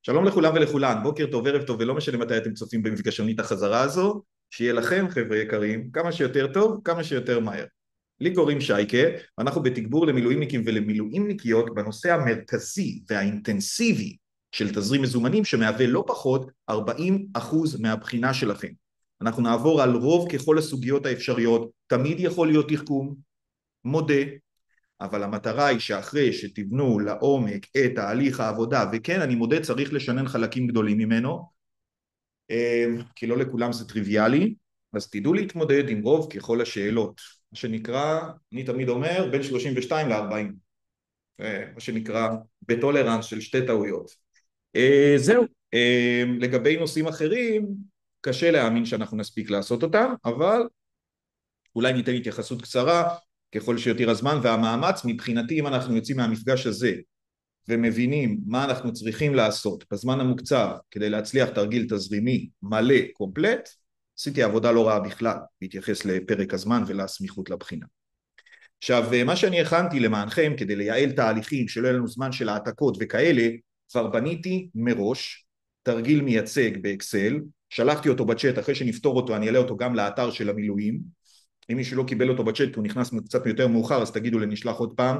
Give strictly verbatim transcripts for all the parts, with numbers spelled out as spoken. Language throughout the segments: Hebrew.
שלום לכולם ולכולן, בוקר טוב, ערב טוב, ולא משנה מתי אתם צופים במפגשנית החזרה הזו, שיהיה לכם חבר'ה יקרים, כמה שיותר טוב, כמה שיותר מהר. לי קוראים שייקה, ואנחנו בתגבור למילואימניקים ולמילואימניקיות בנושא המרכזי והאינטנסיבי של תזרים מזומנים, שמהווה לא פחות ארבעים אחוז מהבחינה שלכם. אנחנו נעבור על רוב ככל הסוגיות האפשריות, תמיד יכול להיות תחכום, מודה, אבל המטרה היא שאחרי שתבנו לעומק את תהליך העבודה, וכן אני מודה צריך לשנן חלקים גדולים ממנו, כי לא לכולם זה טריוויאלי, אז תדעו להתמודד עם רוב ככל השאלות, מה שנקרא, אני תמיד אומר, בין שלושים ושתיים ל-ארבעים, מה שנקרא בטולרנס של שתי טעויות. זהו, לגבי נושאים אחרים, קשה להאמין שאנחנו נספיק לעשות אותם, אבל אולי ניתן התייחסות קצרה, ככל שיותר הזמן והמאמץ. מבחינתי אם אנחנו יוצאים מהמפגש הזה ומבינים מה אנחנו צריכים לעשות בזמן המוקצב כדי להצליח תרגיל תזרימי מלא קומפלט, עשיתי עבודה לא רעה בכלל בהתייחס לפרק הזמן ולסמיכות לבחינה. עכשיו מה שאני הכנתי למענכם כדי לייעל תהליכים שלא יהיה לנו זמן של העתקות וכאלה, כבר בניתי מראש תרגיל מייצג באקסל, שלחתי אותו בצ'אט, אחרי שנפתור אותו אני אעלה אותו גם לאתר של המילואים, אם מישהו לא קיבל אותו בצ'אט, הוא נכנס קצת יותר מאוחר, אז תגידו לי נשלח עוד פעם.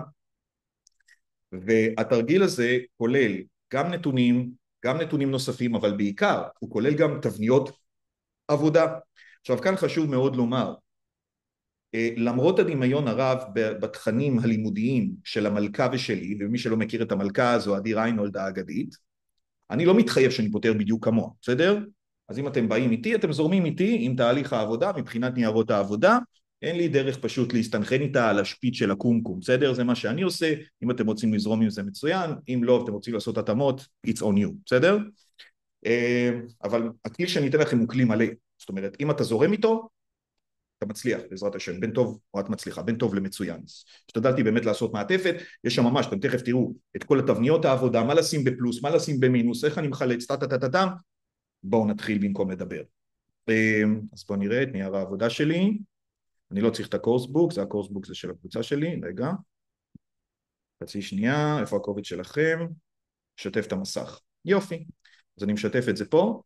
והתרגיל הזה כולל גם נתונים, גם נתונים נוספים, אבל בעיקר הוא כולל גם תבניות עבודה. עכשיו כאן חשוב מאוד לומר, למרות הדמיון הרב בתכנים הלימודיים של המלכה ושלי, ומי שלא מכיר את המלכה הזו, עדי ריינולד האגדית, אני לא מתחייב שאני פותר בדיוק כמוה, בסדר? אז אם אתם באים איתי, אתם זורמים איתי עם תהליך העבודה, מבחינת ניירות העבודה, אין לי דרך פשוט להסתנכן איתה על השפיץ של הקומקום, בסדר? זה מה שאני עושה, אם אתם רוצים לזרום עם זה מצוין, אם לא, אתם רוצים לעשות התאמות, it's on you, בסדר? אבל הכלי שאני אתן לכם הוא כלי מלא, זאת אומרת, אם אתה זורם איתו, אתה מצליח, בעזרת השם, בין טוב, או את מצליחה, בין טוב למצוין. השתדלתי באמת לעשות מעטפת, יש שם ממש, אתם תכף תראו את כל התבניות העבודה, מה לשים בפלוס, מה לשים במינוס, איך אני מחלץ, טה-טה-טה-טה, בואו נתחיל במקום לדבר. אז בואו נראה את נייר העבודה שלי, אני לא צריך את הקורסבוק, זה הקורסבוק זה של הקבוצה שלי, רגע, חצי שנייה, איפה הקובץ שלכם, משתף את המסך, יופי, אז אני משתף את זה פה,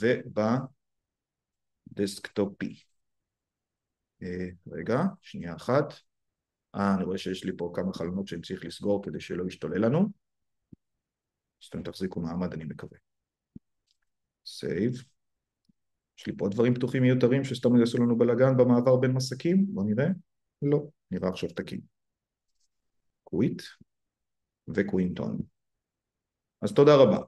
ובדסקטופי, רגע, שנייה אחת, אה, אני רואה שיש לי פה כמה חלונות שאני צריך לסגור כדי שלא ישתולל לנו, אז אתם תחזיקו מעמד אני מקווה, סייב, יש לי פה דברים פתוחים מיותרים שסתם יעשו לנו בלגן במעבר בין מסקים, בוא נראה, לא, נראה עכשיו תקין, קוויט וקווינטון, אז תודה רבה.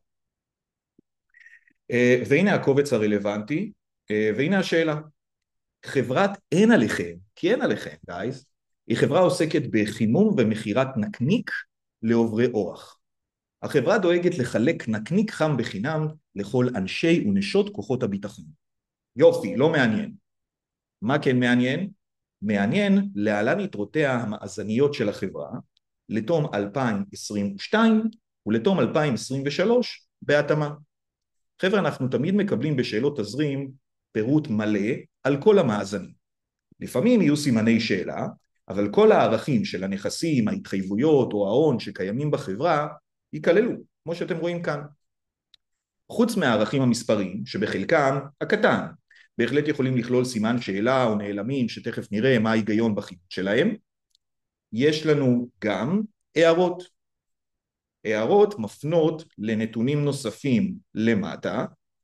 והנה הקובץ הרלוונטי, והנה השאלה, חברת אין עליכם, כי אין עליכם, גייז, היא חברה עוסקת בחימום ומכירת נקניק לעוברי אורח. החברה דואגת לחלק נקניק חם בחינם לכל אנשי ונשות כוחות הביטחון. יופי, לא מעניין. מה כן מעניין? מעניין להלן יתרותיה המאזניות של החברה לתום אלפיים עשרים ושתיים ולתום אלפיים עשרים ושלוש בהתאמה. חבר'ה, אנחנו תמיד מקבלים בשאלות תזרים פירוט מלא על כל המאזנים. לפעמים יהיו סימני שאלה, אבל כל הערכים של הנכסים, ההתחייבויות או ההון שקיימים בחברה ייכללו, כמו שאתם רואים כאן. חוץ מהערכים המספריים, שבחלקם הקטן, בהחלט יכולים לכלול סימן שאלה או נעלמים, שתכף נראה מה ההיגיון בחידוד שלהם, יש לנו גם הערות. הערות מפנות לנתונים נוספים למטה,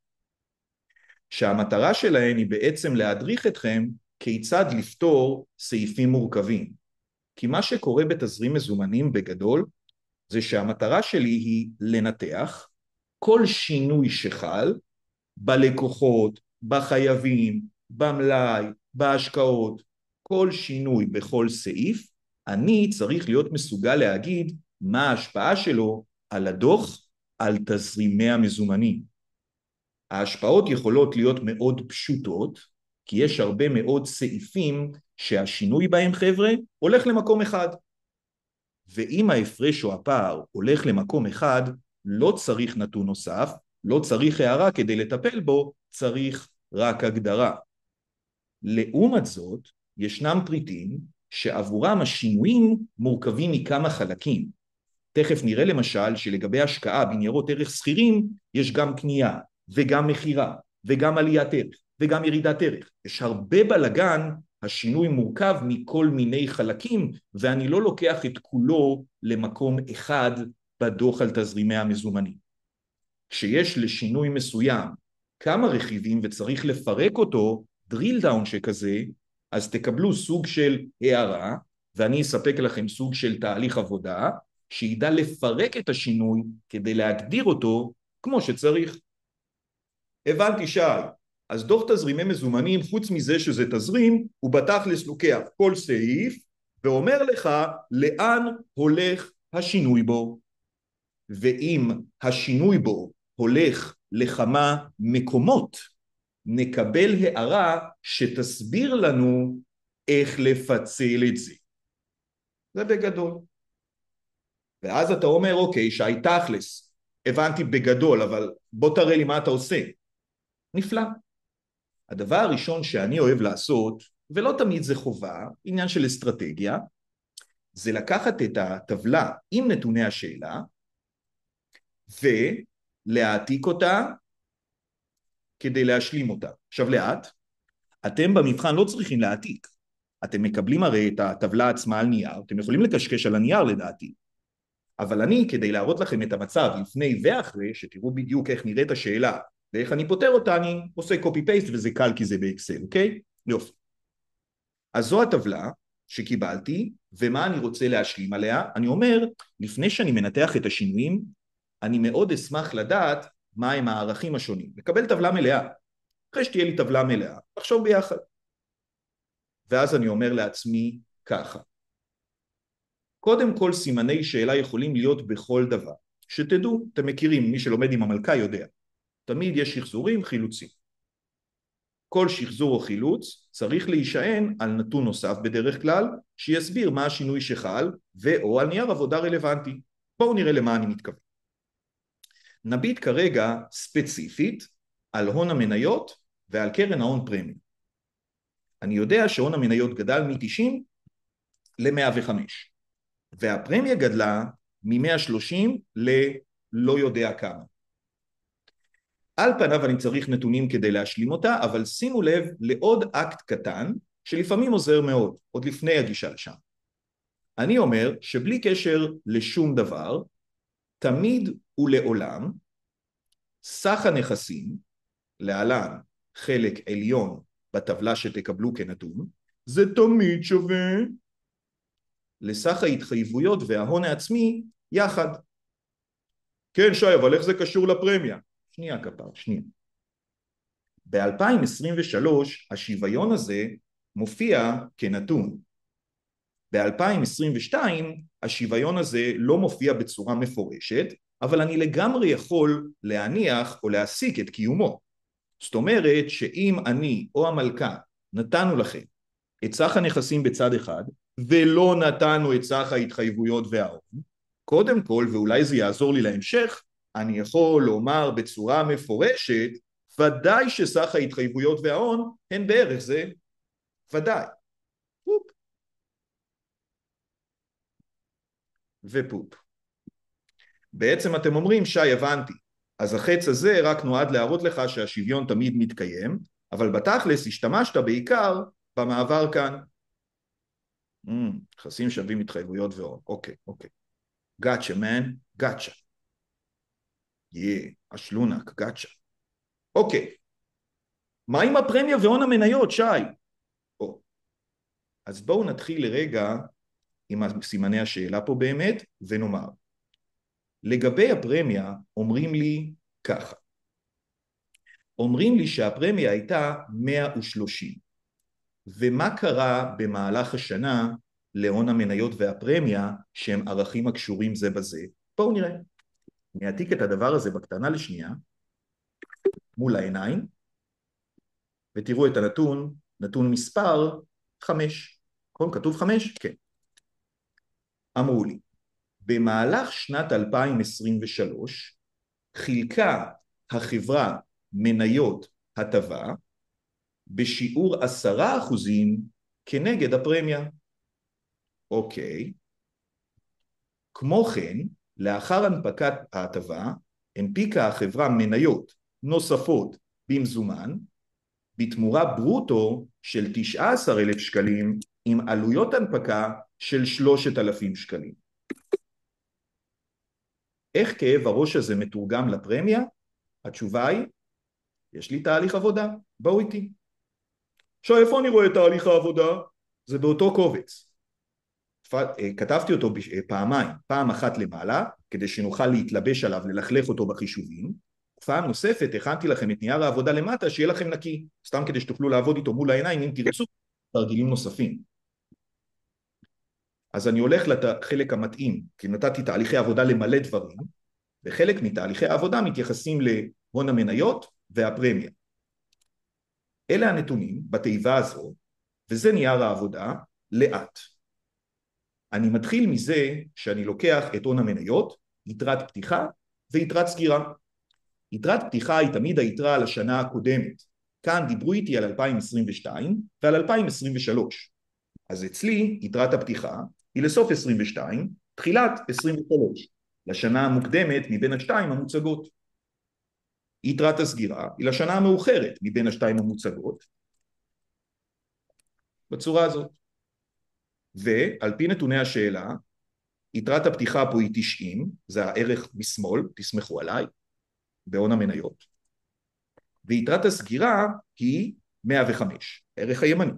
שהמטרה שלהן היא בעצם להדריך אתכם כיצד לפתור סעיפים מורכבים. כי מה שקורה בתזרים מזומנים בגדול, זה שהמטרה שלי היא לנתח כל שינוי שחל בלקוחות, בחייבים, במלאי, בהשקעות, כל שינוי בכל סעיף, אני צריך להיות מסוגל להגיד מה ההשפעה שלו על הדוח, על תזרימי המזומנים. ההשפעות יכולות להיות מאוד פשוטות, כי יש הרבה מאוד סעיפים שהשינוי בהם חבר'ה הולך למקום אחד. ואם ההפרש או הפער הולך למקום אחד, לא צריך נתון נוסף, לא צריך הערה כדי לטפל בו, צריך רק הגדרה. לעומת זאת, ישנם פריטים שעבורם השינויים מורכבים מכמה חלקים. תכף נראה למשל שלגבי השקעה בניירות ערך סחירים יש גם קנייה וגם מחירה וגם עליית ערך וגם ירידת ערך. יש הרבה בלגן, השינוי מורכב מכל מיני חלקים ואני לא לוקח את כולו למקום אחד בדוח על תזרימי המזומנים. כשיש לשינוי מסוים כמה רכיבים וצריך לפרק אותו, drill down שכזה, אז תקבלו סוג של הערה ואני אספק לכם סוג של תהליך עבודה שידע לפרק את השינוי כדי להגדיר אותו כמו שצריך. הבנתי שי, אז דוח תזרימי מזומנים חוץ מזה שזה תזרים הוא בתכלס לוקח כל סעיף ואומר לך לאן הולך השינוי בו, ואם השינוי בו הולך לכמה מקומות נקבל הערה שתסביר לנו איך לפצל את זה. זה בגדול. ואז אתה אומר אוקיי שי תכלס הבנתי בגדול אבל בוא תראה לי מה אתה עושה. נפלא. הדבר הראשון שאני אוהב לעשות, ולא תמיד זה חובה, עניין של אסטרטגיה, זה לקחת את הטבלה עם נתוני השאלה ולהעתיק אותה כדי להשלים אותה. עכשיו לאט, אתם במבחן לא צריכים להעתיק, אתם מקבלים הרי את הטבלה עצמה על נייר, אתם יכולים לקשקש על הנייר לדעתי, אבל אני כדי להראות לכם את המצב לפני ואחרי, שתראו בדיוק איך נראית השאלה ואיך אני פותר אותה, אני עושה קופי פייסט וזה קל כי זה באקסל, אוקיי? יופי. אז זו הטבלה שקיבלתי, ומה אני רוצה להשלים עליה? אני אומר, לפני שאני מנתח את השינויים, אני מאוד אשמח לדעת מהם הערכים השונים. לקבל טבלה מלאה. אחרי שתהיה לי טבלה מלאה, לחשוב ביחד. ואז אני אומר לעצמי ככה. קודם כל סימני שאלה יכולים להיות בכל דבר. שתדעו, אתם מכירים, מי שלומד עם המלכה יודע. תמיד יש שחזורים, חילוצים. כל שחזור או חילוץ צריך להישען על נתון נוסף בדרך כלל, שיסביר מה השינוי שחל, ואו על נייר עבודה רלוונטי. בואו נראה למה אני מתכוון. נביט כרגע ספציפית על הון המניות ועל קרן ההון פרמי. אני יודע שהון המניות גדל מ-תשעים ל-מאה וחמש, והפרמיה גדלה מ-מאה ושלושים ללא יודע כמה. על פניו אני צריך נתונים כדי להשלים אותה, אבל שימו לב לעוד אקט קטן שלפעמים עוזר מאוד, עוד לפני הגישה לשם. אני אומר שבלי קשר לשום דבר, תמיד ולעולם, סך הנכסים, להלן חלק עליון בטבלה שתקבלו כנתון, זה תמיד שווה לסך ההתחייבויות וההון העצמי יחד. כן שי, אבל איך זה קשור לפרמיה? שנייה כפר, שנייה. ב-אלפיים עשרים ושלוש השוויון הזה מופיע כנתון. ב-אלפיים עשרים ושתיים השוויון הזה לא מופיע בצורה מפורשת, אבל אני לגמרי יכול להניח או להסיק את קיומו. זאת אומרת שאם אני או המלכה נתנו לכם את סך הנכסים בצד אחד, ולא נתנו את סך ההתחייבויות וההון, קודם כל, ואולי זה יעזור לי להמשך, אני יכול לומר בצורה מפורשת, ודאי שסך ההתחייבויות וההון הן בערך זה, ודאי. פופ. ופופ. בעצם אתם אומרים, שי, הבנתי. אז החץ הזה רק נועד להראות לך שהשוויון תמיד מתקיים, אבל בתכלס השתמשת בעיקר במעבר כאן. נכסים שווים התחייבויות והון. אוקיי, אוקיי. גאצ'ה, מן, גאצ'ה. יא, אשלונק, גאצ'ה. אוקיי. מה עם הפרמיה והון המניות, שי? או. אז בואו נתחיל לרגע עם סימני השאלה פה באמת, ונאמר. לגבי הפרמיה, אומרים לי ככה. אומרים לי שהפרמיה הייתה מאה ושלושים. ומה קרה במהלך השנה להון המניות והפרמיה שהם ערכים הקשורים זה בזה? בואו נראה. אני אעתיק את הדבר הזה בקטנה לשנייה, מול העיניים, ותראו את הנתון, נתון מספר חמש. נכון? כתוב חמש? כן. אמרו לי, במהלך שנת אלפיים עשרים ושלוש חילקה החברה מניות הטבה בשיעור עשרה אחוזים כנגד הפרמיה. אוקיי. כמו כן, לאחר הנפקת ההטבה, הנפיקה החברה מניות נוספות במזומן, בתמורה ברוטו של תשעה עשר אלף שקלים, עם עלויות הנפקה של שלושת אלפים שקלים. איך כאב הראש הזה מתורגם לפרמיה? התשובה היא, יש לי תהליך עבודה, בואו איתי. עכשיו, איפה אני רואה תהליך העבודה? זה באותו קובץ. כתבתי אותו פעמיים, פעם אחת למעלה, כדי שנוכל להתלבש עליו, ללכלך אותו בחישובים, פעם נוספת הכנתי לכם את נייר העבודה למטה, שיהיה לכם נקי, סתם כדי שתוכלו לעבוד איתו מול העיניים, אם תרצו תרגילים נוספים. אז אני הולך לחלק המתאים, כי נתתי תהליכי עבודה למלא דברים, וחלק מתהליכי העבודה מתייחסים להון המניות והפרמיה. אלה הנתונים בתיבה הזו, וזה נייר העבודה לאט. אני מתחיל מזה שאני לוקח את הון המניות, יתרת פתיחה ויתרת סגירה. יתרת פתיחה היא תמיד היתרה על השנה הקודמת. כאן דיברו איתי על אלפיים עשרים ושתיים ועל אלפיים עשרים ושלוש. אז אצלי יתרת הפתיחה היא לסוף עשרים ושתיים, תחילת עשרים ושלוש, לשנה המוקדמת מבין השתיים המוצגות. יתרת הסגירה היא לשנה המאוחרת מבין השתיים המוצגות, בצורה הזאת. ועל פי נתוני השאלה, יתרת הפתיחה פה היא תשעים, זה הערך בשמאל, תסמכו עליי, בהון המניות, ויתרת הסגירה היא מאה וחמש, הערך הימני.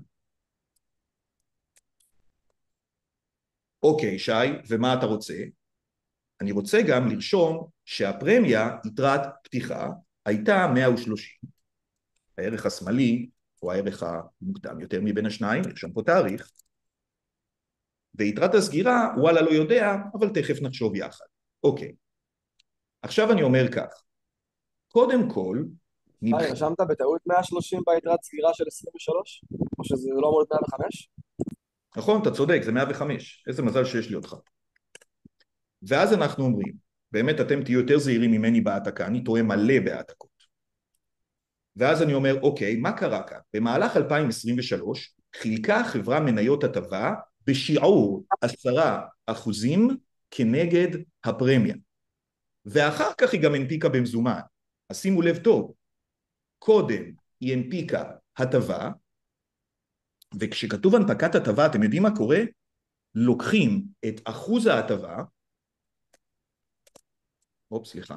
אוקיי, שי, ומה אתה רוצה? אני רוצה גם לרשום שהפרמיה, יתרת פתיחה, הייתה מאה ושלושים. הערך השמאלי, או הערך המוקדם יותר מבין השניים, נרשום פה תאריך. ויתרת הסגירה, וואלה לא יודע, אבל תכף נחשוב יחד. אוקיי. עכשיו אני אומר כך. קודם כל, נבח... רשמת בטעות מאה ושלושים ביתרת סגירה של עשרים ושלוש? או שזה לא אמור להיות מאה וחמש? נכון, אתה צודק, זה מאה וחמש. איזה מזל שיש לי אותך. ואז אנחנו אומרים, באמת אתם תהיו יותר זהירים ממני בהעתקה, אני טועה מלא בהעתקות. ואז אני אומר, אוקיי, מה קרה כאן? במהלך אלפיים עשרים ושלוש חילקה חברה מניות הטבה בשיעור עשרה אחוזים כנגד הפרמיה. ואחר כך היא גם הנפיקה במזומן. אז שימו לב טוב, קודם היא הנפיקה הטבה, וכשכתוב הנפקת הטבה, אתם יודעים מה קורה? לוקחים את אחוז ההטבה, אופ, סליחה,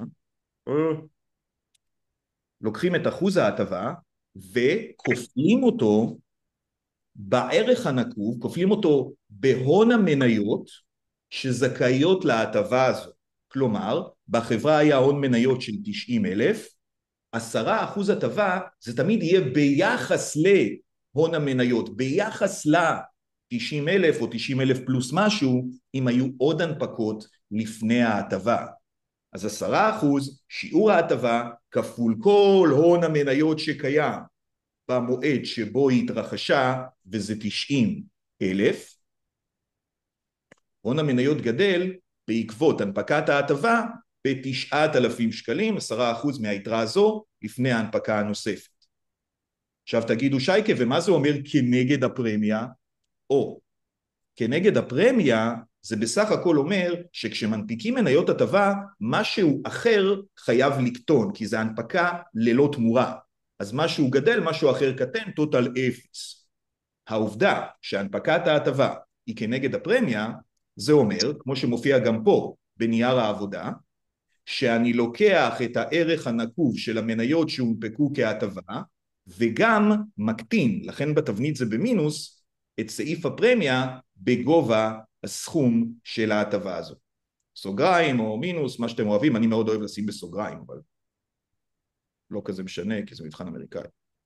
לוקחים את אחוז ההטבה, וכופלים אותו בערך הנקוב, כופלים אותו בהון המניות, שזכאיות להטבה הזו. כלומר, בחברה היה הון מניות של תשעים אלף, עשרה אחוז הטבה, זה תמיד יהיה ביחס להון המניות, ביחס ל-תשעים אלף או תשעים אלף פלוס משהו, אם היו עוד הנפקות לפני ההטבה. אז עשרה אחוז, שיעור ההטבה, כפול כל הון המניות שקיים במועד שבו היא התרחשה, וזה תשעים אלף. הון המניות גדל בעקבות הנפקת ההטבה ב-תשעת אלפים שקלים, עשרה אחוז מהיתרה הזו, לפני ההנפקה הנוספת. עכשיו תגידו, שייקה, ומה זה אומר כנגד הפרמיה? או, כנגד הפרמיה, זה בסך הכל אומר שכשמנפיקים מניות הטבה, משהו אחר חייב לקטון, כי זה הנפקה ללא תמורה. אז משהו גדל, משהו אחר קטן, טוטל אפס. העובדה שהנפקת ההטבה היא כנגד הפרמיה, זה אומר, כמו שמופיע גם פה בנייר העבודה, שאני לוקח את הערך הנקוב של המניות שהונפקו כהטבה, וגם מקטין, לכן בתבנית זה במינוס, את סעיף הפרמיה בגובה הסכום של ההטבה הזו. סוגריים או מינוס, מה שאתם אוהבים, אני מאוד אוהב לשים בסוגריים, אבל לא כזה משנה, כי זה מבחן אמריקאי.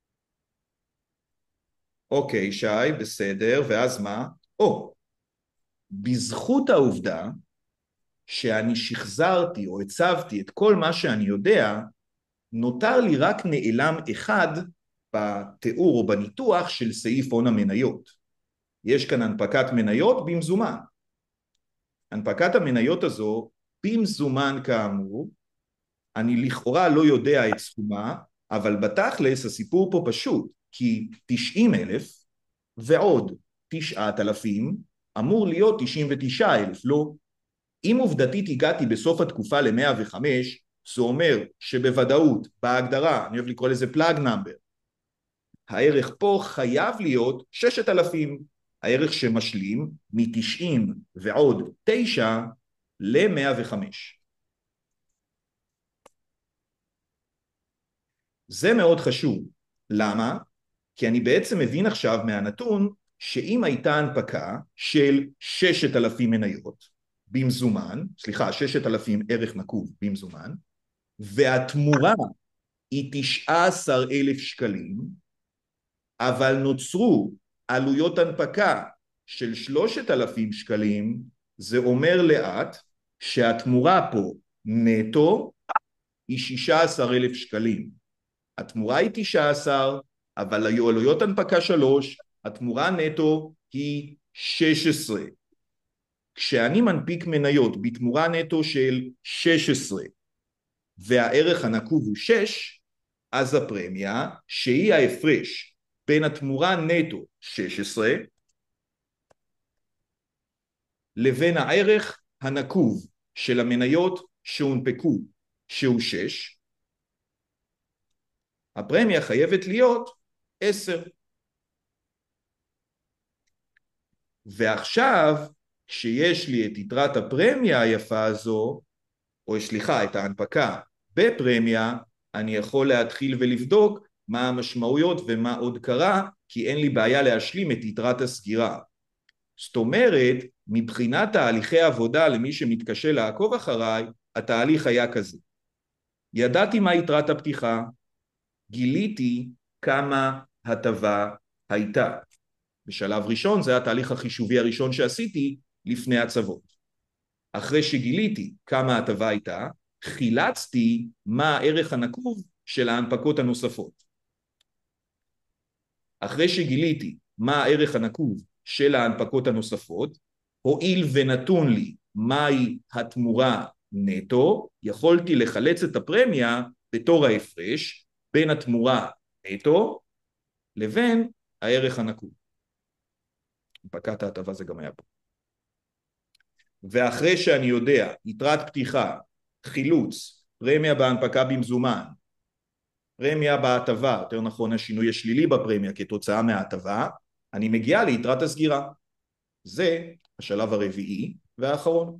אוקיי, שי, בסדר, ואז מה? או, בזכות העובדה שאני שחזרתי או הצבתי את כל מה שאני יודע, נותר לי רק נעלם אחד בתיאור או בניתוח של סעיף הון המניות. יש כאן הנפקת מניות במזומן. הנפקת המניות הזו במזומן כאמור, אני לכאורה לא יודע את סכומה, אבל בתכלס הסיפור פה פשוט, כי תשעים אלף ועוד תשעת אלפים אמור להיות תשעים ותשעה אלף, לא? אם עובדתית הגעתי בסוף התקופה ל-מאה וחמש, זה אומר שבוודאות, בהגדרה, אני אוהב לקרוא לזה פלאג נאמבר, הערך פה חייב להיות ששת אלפים, הערך שמשלים מ-תשעים ועוד תשע ל-מאה וחמש. זה מאוד חשוב. למה? כי אני בעצם מבין עכשיו מהנתון שאם הייתה הנפקה של ששת אלפים מניות במזומן, סליחה, ששת אלפים ערך נקוב במזומן, והתמורה היא תשעה עשר אלף שקלים, אבל נוצרו עלויות הנפקה של שלושת אלפים שקלים, זה אומר לאט שהתמורה פה נטו היא שישה עשר אלף שקלים. התמורה היא תשע עשרה, אבל היו עלויות הנפקה שלוש, התמורה נטו היא שש עשרה. כשאני מנפיק מניות בתמורה נטו של שש עשרה, והערך הנקוב הוא שש, אז הפרמיה, שהיא ההפרש בין התמורה נטו שש עשרה, לבין הערך הנקוב של המניות שהונפקו, שהוא שש, הפרמיה חייבת להיות עשר. ועכשיו, כשיש לי את יתרת הפרמיה היפה הזו, או סליחה, את ההנפקה בפרמיה, אני יכול להתחיל ולבדוק מה המשמעויות ומה עוד קרה, כי אין לי בעיה להשלים את יתרת הסגירה. זאת אומרת, מבחינת תהליכי עבודה למי שמתקשה לעקוב אחריי, התהליך היה כזה. ידעתי מה יתרת הפתיחה, גיליתי כמה הטבה הייתה. בשלב ראשון, זה התהליך החישובי הראשון שעשיתי לפני הצוות. אחרי שגיליתי כמה הטבה הייתה, חילצתי מה הערך הנקוב של ההנפקות הנוספות. אחרי שגיליתי מה הערך הנקוב של ההנפקות הנוספות, הואיל ונתון לי מהי התמורה נטו, יכולתי לחלץ את הפרמיה בתור ההפרש בין התמורה נטו לבין הערך הנקוב. הנפקת ההטבה זה גם היה פה. ואחרי שאני יודע, יתרת פתיחה, חילוץ, פרמיה בהנפקה במזומן, פרמיה בהטבה, יותר נכון השינוי השלילי בפרמיה כתוצאה מההטבה, אני מגיע ליתרת הסגירה. זה השלב הרביעי והאחרון.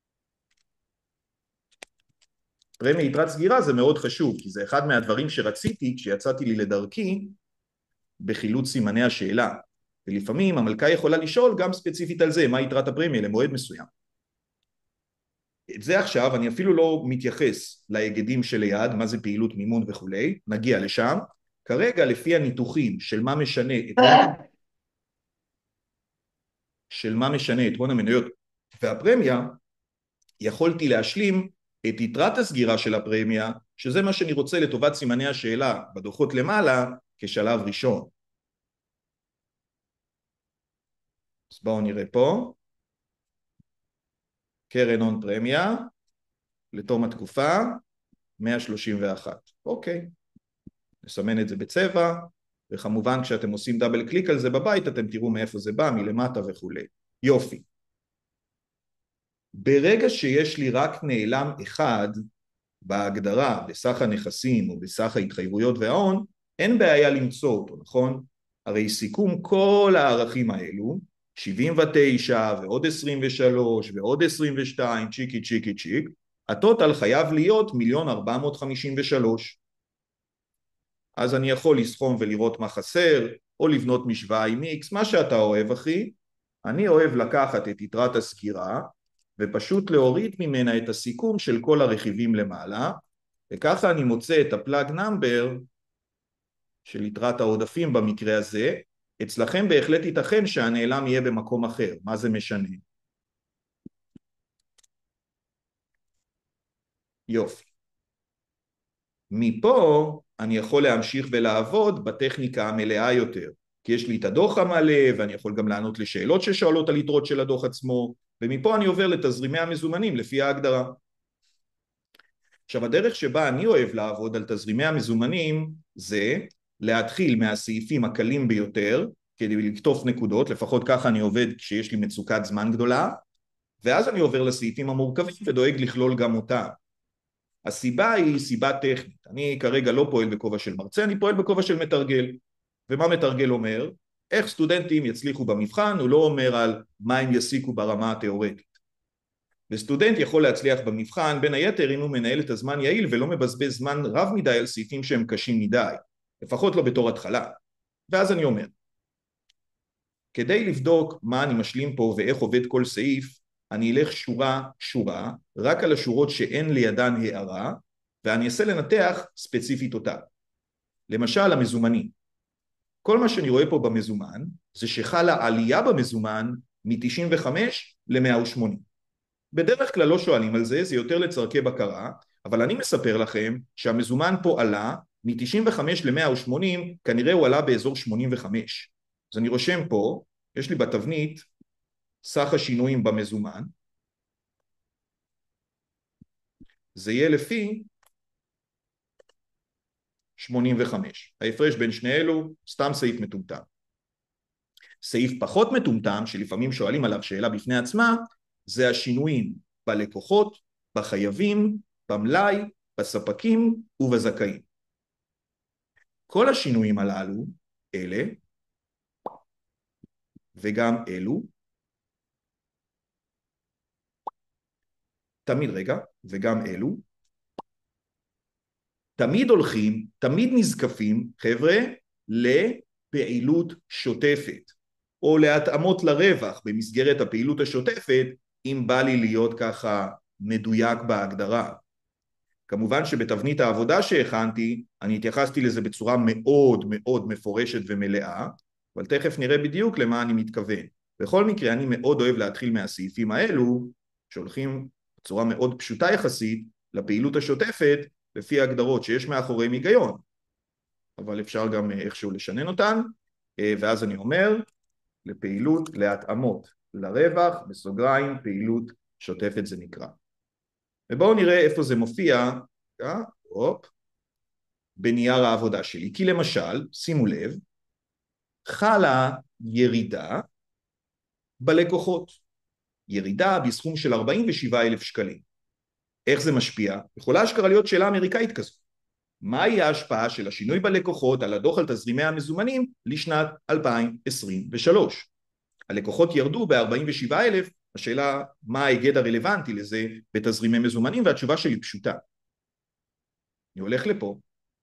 פרמיה יתרת סגירה זה מאוד חשוב, כי זה אחד מהדברים שרציתי כשיצאתי לי לדרכי בחילוץ סימני השאלה. ולפעמים המלכה יכולה לשאול גם ספציפית על זה, מה יתרת הפרמיה למועד מסוים. את זה עכשיו אני אפילו לא מתייחס להיגדים שליד, מה זה פעילות מימון וכולי, נגיע לשם. כרגע לפי הניתוחים של מה משנה את הון, של מה משנה את הון המניות והפרמיה, יכולתי להשלים את יתרת הסגירה של הפרמיה, שזה מה שאני רוצה לטובת סימני השאלה בדוחות למעלה כשלב ראשון. אז בואו נראה פה. קרן הון פרמיה לתום התקופה מאה שלושים ואחת. אוקיי. נסמן את זה בצבע, וכמובן כשאתם עושים דאבל קליק על זה בבית אתם תראו מאיפה זה בא, מלמטה וכולי. יופי. ברגע שיש לי רק נעלם אחד בהגדרה בסך הנכסים או בסך ההתחייבויות וההון, אין בעיה למצוא אותו, נכון? הרי סיכום כל הערכים האלו, שבעים ותשע ועוד עשרים ושלוש ועוד עשרים ושתיים, צ'יקי צ'יקי צ'יק, הטוטל חייב להיות מיליון ארבע מאות חמישים ושלוש. אז אני יכול לסכום ולראות מה חסר, או לבנות משוואה עם X, מה שאתה אוהב אחי. אני אוהב לקחת את יתרת הסגירה, ופשוט להוריד ממנה את הסיכום של כל הרכיבים למעלה, וככה אני מוצא את הפלאג נאמבר של יתרת העודפים במקרה הזה. אצלכם בהחלט ייתכן שהנעלם יהיה במקום אחר, מה זה משנה? יופי. מפה אני יכול להמשיך ולעבוד בטכניקה המלאה יותר, כי יש לי את הדוח המלא ואני יכול גם לענות לשאלות ששואלות על יתרות של הדוח עצמו, ומפה אני עובר לתזרימי המזומנים לפי ההגדרה. עכשיו הדרך שבה אני אוהב לעבוד על תזרימי המזומנים זה להתחיל מהסעיפים הקלים ביותר כדי לקטוף נקודות, לפחות ככה אני עובד כשיש לי מצוקת זמן גדולה, ואז אני עובר לסעיפים המורכבים ודואג לכלול גם אותם. הסיבה היא סיבה טכנית, אני כרגע לא פועל בכובע של מרצה, אני פועל בכובע של מתרגל. ומה מתרגל אומר? איך סטודנטים יצליחו במבחן, הוא לא אומר על מה הם יסיקו ברמה התיאורטית. וסטודנט יכול להצליח במבחן בין היתר אם הוא מנהל את הזמן יעיל ולא מבזבז זמן רב מדי על סעיפים שהם קשים מדי, לפחות לא בתור התחלה. ואז אני אומר, כדי לבדוק מה אני משלים פה ואיך עובד כל סעיף, אני אלך שורה שורה, רק על השורות שאין לידן הערה, ואני אעשה לנתח ספציפית אותה. למשל המזומנים. כל מה שאני רואה פה במזומן, זה שחלה עלייה במזומן מ-תשעים וחמש ל-מאה ושמונים. בדרך כלל לא שואלים על זה, זה יותר לצרכי בקרה, אבל אני מספר לכם שהמזומן פה עלה מ-תשעים וחמש ל-מאה ושמונים, כנראה הוא עלה באזור שמונים וחמש. אז אני רושם פה, יש לי בתבנית סך השינויים במזומן, זה יהיה לפי שמונים וחמש. ההפרש בין שני אלו, סתם סעיף מטומטם. סעיף פחות מטומטם, שלפעמים שואלים עליו שאלה בפני עצמה, זה השינויים בלקוחות, בחייבים, במלאי, בספקים ובזכאים. כל השינויים הללו, אלה, וגם אלו, תמיד רגע, וגם אלו, תמיד הולכים, תמיד נזקפים, חבר'ה, לפעילות שוטפת, או להתאמות לרווח במסגרת הפעילות השוטפת, אם בא לי להיות ככה מדויק בהגדרה. כמובן שבתבנית העבודה שהכנתי, אני התייחסתי לזה בצורה מאוד מאוד מפורשת ומלאה, אבל תכף נראה בדיוק למה אני מתכוון. בכל מקרה, אני מאוד אוהב להתחיל מהסעיפים האלו, שהולכים בצורה מאוד פשוטה יחסית, לפעילות השוטפת, לפי ההגדרות שיש מאחוריהם היגיון, אבל אפשר גם איכשהו לשנן אותן, ואז אני אומר, לפעילות, להתאמות, לרווח, בסוגריים, פעילות שוטפת זה נקרא. ובואו נראה איפה זה מופיע, אופ, בנייר העבודה שלי, כי למשל, שימו לב, חלה ירידה בלקוחות, ירידה בסכום של ארבעים ושבעה אלף שקלים. איך זה משפיע? יכולה אשכרה להיות שאלה אמריקאית כזו. מהי ההשפעה של השינוי בלקוחות על הדוח על תזרימי המזומנים לשנת אלפיים עשרים ושלוש? הלקוחות ירדו ב-ארבעים ושבעה אלף, השאלה מה ההיגד הרלוונטי לזה בתזרימי מזומנים, והתשובה שלי פשוטה. אני הולך לפה.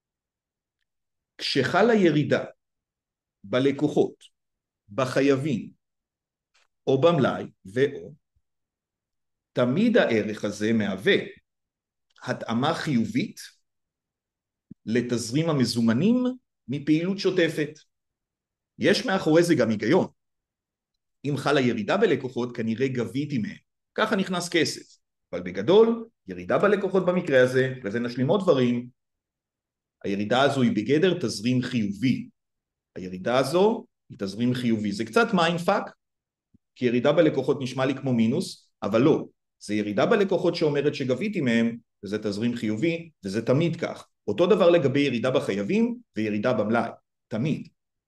כשחלה ירידה בלקוחות, בחייבים, או במלאי, ואו, תמיד הערך הזה מהווה התאמה חיובית לתזרים המזומנים מפעילות שוטפת. יש מאחורי זה גם היגיון. אם חלה ירידה בלקוחות, כנראה גביתי מהם. ככה נכנס כסף. אבל בגדול, ירידה בלקוחות במקרה הזה, וזה נשלים עוד דברים, הירידה הזו היא בגדר תזרים חיובי. הירידה הזו היא תזרים חיובי. זה קצת מיינדפאק, כי ירידה בלקוחות נשמע לי כמו מינוס, אבל לא. זה ירידה בלקוחות שאומרת שגביתי מהם, וזה תזרים חיובי, וזה תמיד כך. אותו דבר לגבי ירידה בחייבים וירידה במלאי. תמיד.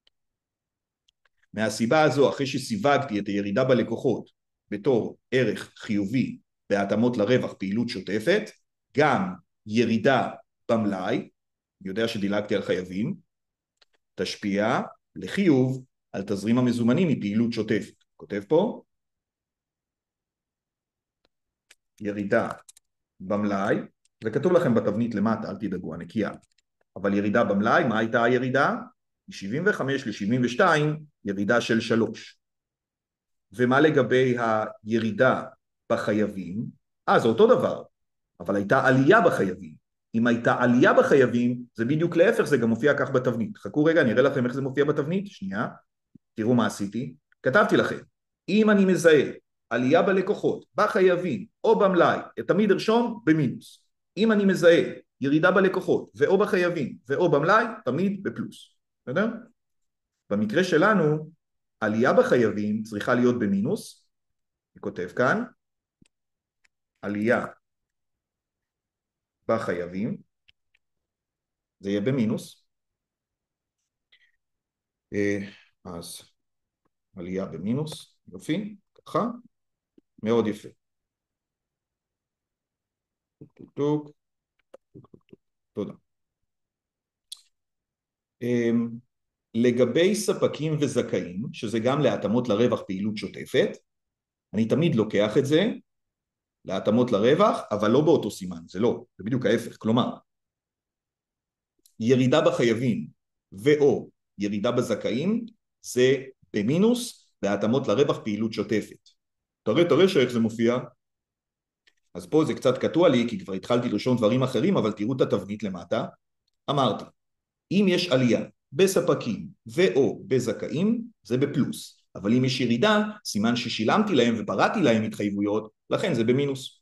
מהסיבה הזו, אחרי שסיווגתי את הירידה בלקוחות בתור ערך חיובי בהתאמות לרווח פעילות שוטפת, גם ירידה במלאי, אני יודע שדילגתי על חייבים, תשפיע לחיוב על תזרים המזומנים מפעילות שוטפת. כותב פה, ירידה במלאי, וכתוב לכם בתבנית למטה, אל תדאגו, הנקייה, אבל ירידה במלאי, מה הייתה הירידה? מ-שבעים וחמש ל-שבעים ושתיים, ירידה של שלוש. ומה לגבי הירידה בחייבים? אה, זה אותו דבר, אבל הייתה עלייה בחייבים. אם הייתה עלייה בחייבים, זה בדיוק להפך, זה גם מופיע כך בתבנית. חכו רגע, אני אראה לכם איך זה מופיע בתבנית. שנייה, תראו מה עשיתי. כתבתי לכם, אם אני מזהה עלייה בלקוחות, בחייבים או במלאי, תמיד ארשום במינוס. אם אני מזהה ירידה בלקוחות ואו בחייבים ואו במלאי, תמיד בפלוס. בסדר? במקרה שלנו, עלייה בחייבים צריכה להיות במינוס. אני כותב כאן, עלייה בחייבים, זה יהיה במינוס. אז עלייה במינוס, יופי, ככה, מאוד יפה. טוק, טוק, תודה. אמ, לגבי ספקים וזכאים, שזה גם להתאמות לרווח פעילות שוטפת, אני תמיד לוקח את זה להתאמות לרווח, אבל לא באותו סימן, זה לא, זה בדיוק ההפך. כלומר, ירידה בחייבים ואו ירידה בזכאים, זה במינוס בהתאמות לרווח פעילות שוטפת. תראה, תראה שאיך זה מופיע. אז פה זה קצת קטוע לי, כי כבר התחלתי לרשום דברים אחרים, אבל תראו את התבנית למטה. אמרתי, אם יש עלייה בספקים ואו בזכאים, זה בפלוס. אבל אם יש ירידה, סימן ששילמתי להם ופרעתי להם התחייבויות, לכן זה במינוס.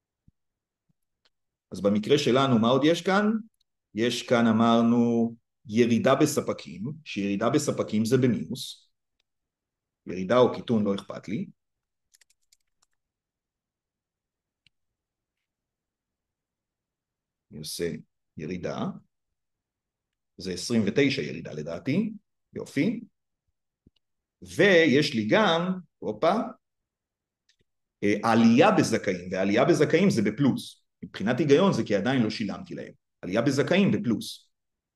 אז במקרה שלנו, מה עוד יש כאן? יש כאן, אמרנו, ירידה בספקים, שירידה בספקים זה במינוס. ירידה או קיטון לא אכפת לי. אני עושה ירידה. זה עשרים ותשע ירידה לדעתי. יופי. ויש לי גם, הופה, עלייה בזכאים, ועלייה בזכאים זה בפלוס. מבחינת היגיון זה כי עדיין לא שילמתי להם. עלייה בזכאים בפלוס.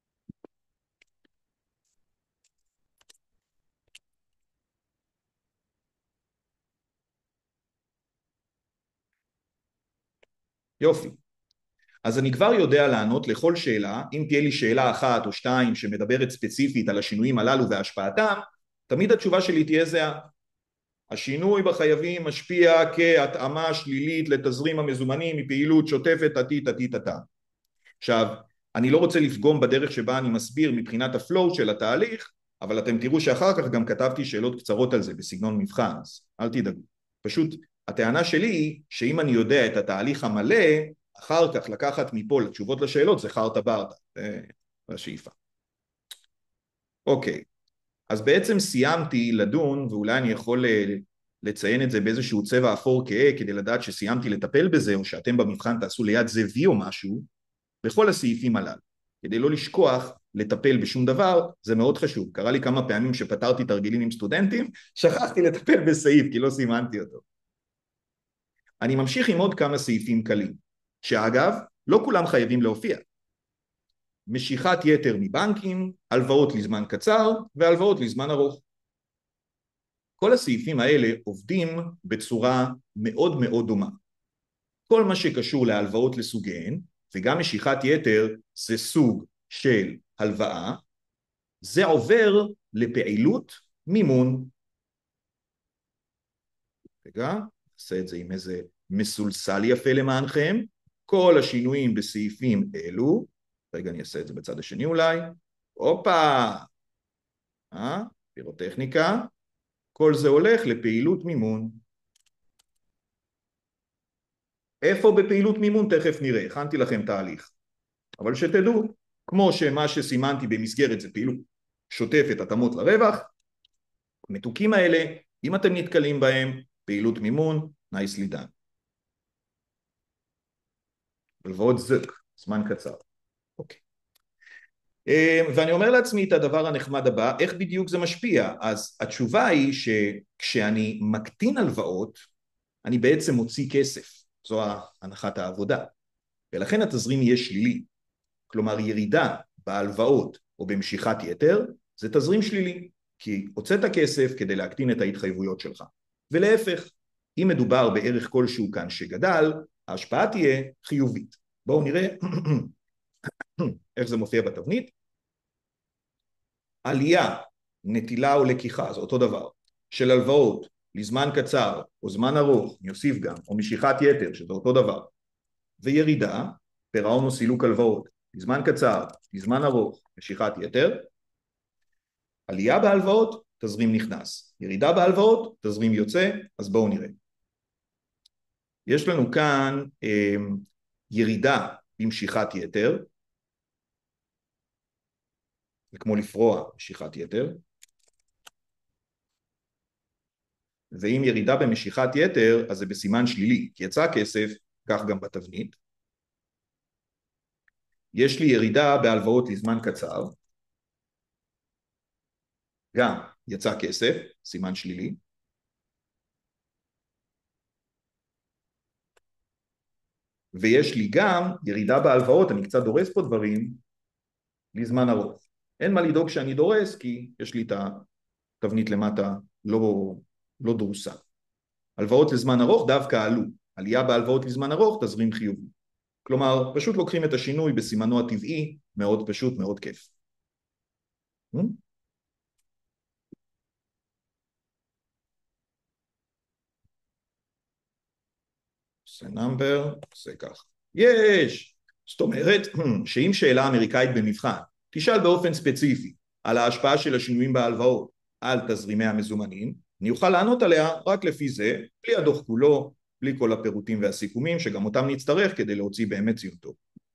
יופי. אז אני כבר יודע לענות לכל שאלה, אם תהיה לי שאלה אחת או שתיים שמדברת ספציפית על השינויים הללו והשפעתם, תמיד התשובה שלי תהיה זהה. השינוי בחייבים משפיע כהתאמה שלילית לתזרים המזומנים מפעילות שוטפת תתי תתי תתה. עכשיו, אני לא רוצה לפגום בדרך שבה אני מסביר מבחינת הפלואו של התהליך, אבל אתם תראו שאחר כך גם כתבתי שאלות קצרות על זה בסגנון מבחן, אז אל תדאגו. פשוט הטענה שלי היא שאם אני יודע את התהליך המלא, אחר כך לקחת מפה לתשובות לשאלות זה חרטה ברטה, זה השאיפה. אוקיי, אז בעצם סיימתי לדון, ואולי אני יכול לציין את זה באיזשהו צבע אפור כהה, כדי לדעת שסיימתי לטפל בזה, או שאתם במבחן תעשו ליד זה וי או משהו, בכל הסעיפים הללו. כדי לא לשכוח לטפל בשום דבר, זה מאוד חשוב. קרה לי כמה פעמים שפתרתי תרגילים עם סטודנטים, שכחתי לטפל בסעיף, כי לא סימנתי אותו. אני ממשיך עם עוד כמה סעיפים קלים, שאגב, לא כולם חייבים להופיע. משיכת יתר מבנקים, הלוואות לזמן קצר, והלוואות לזמן ארוך. כל הסעיפים האלה עובדים בצורה מאוד מאוד דומה. כל מה שקשור להלוואות לסוגיהן, וגם משיכת יתר זה סוג של הלוואה, זה עובר לפעילות מימון. רגע, נעשה את זה עם איזה מסולסל יפה למענכם. כל השינויים בסעיפים אלו, רגע אני אעשה את זה בצד השני אולי, הופה, אה? פירוטכניקה, כל זה הולך לפעילות מימון. איפה בפעילות מימון? תכף נראה, הכנתי לכם תהליך. אבל שתדעו, כמו שמה שסימנתי במסגרת זה פעילות שוטפת התאמות לרווח, מתוקים האלה, אם אתם נתקלים בהם, פעילות מימון, nicely done. הלוואות זק, זמן קצר. אוקיי. ואני אומר לעצמי את הדבר הנחמד הבא, איך בדיוק זה משפיע? אז התשובה היא שכשאני מקטין הלוואות, אני בעצם מוציא כסף. זו הנחת העבודה. ולכן התזרים יהיה שלילי. כלומר, ירידה בהלוואות או במשיכת יתר, זה תזרים שלילי. כי הוצאת כסף כדי להקטין את ההתחייבויות שלך. ולהפך, אם מדובר בערך כלשהו כאן שגדל, ההשפעה תהיה חיובית. בואו נראה איך זה מופיע בתבנית. עלייה, נטילה או לקיחה, זה אותו דבר, של הלוואות לזמן קצר או זמן ארוך, נוסיף גם, או משיכת יתר, שזה אותו דבר, וירידה, פירעון או סילוק הלוואות, לזמן קצר, לזמן ארוך, משיכת יתר, עלייה בהלוואות, תזרים נכנס, ירידה בהלוואות, תזרים יוצא, אז בואו נראה. יש לנו כאן אה, ירידה במשיכת יתר, זה כמו לפרוע משיכת יתר, ואם ירידה במשיכת יתר, אז זה בסימן שלילי, כי יצא כסף, כך גם בתבנית. יש לי ירידה בהלוואות לזמן קצר, גם יצא כסף, סימן שלילי. ויש לי גם ירידה בהלוואות, אני קצת דורס פה דברים, לזמן ארוך. אין מה לדאוג שאני דורס, כי יש לי את התבנית למטה לא, לא דורסה. הלוואות לזמן ארוך דווקא עלו, עלייה בהלוואות לזמן ארוך תזרים חיובי. כלומר, פשוט לוקחים את השינוי בסימנו הטבעי, מאוד פשוט, מאוד כיף. זה נאמבר, זה כך. יש! זאת אומרת שאם שאלה אמריקאית במבחן תשאל באופן ספציפי על ההשפעה של השינויים בהלוואות על תזרימי המזומנים, אני אוכל לענות עליה רק לפי זה, בלי הדוח כולו, בלי כל הפירוטים והסיכומים שגם אותם נצטרך כדי להוציא באמת ציון טוב.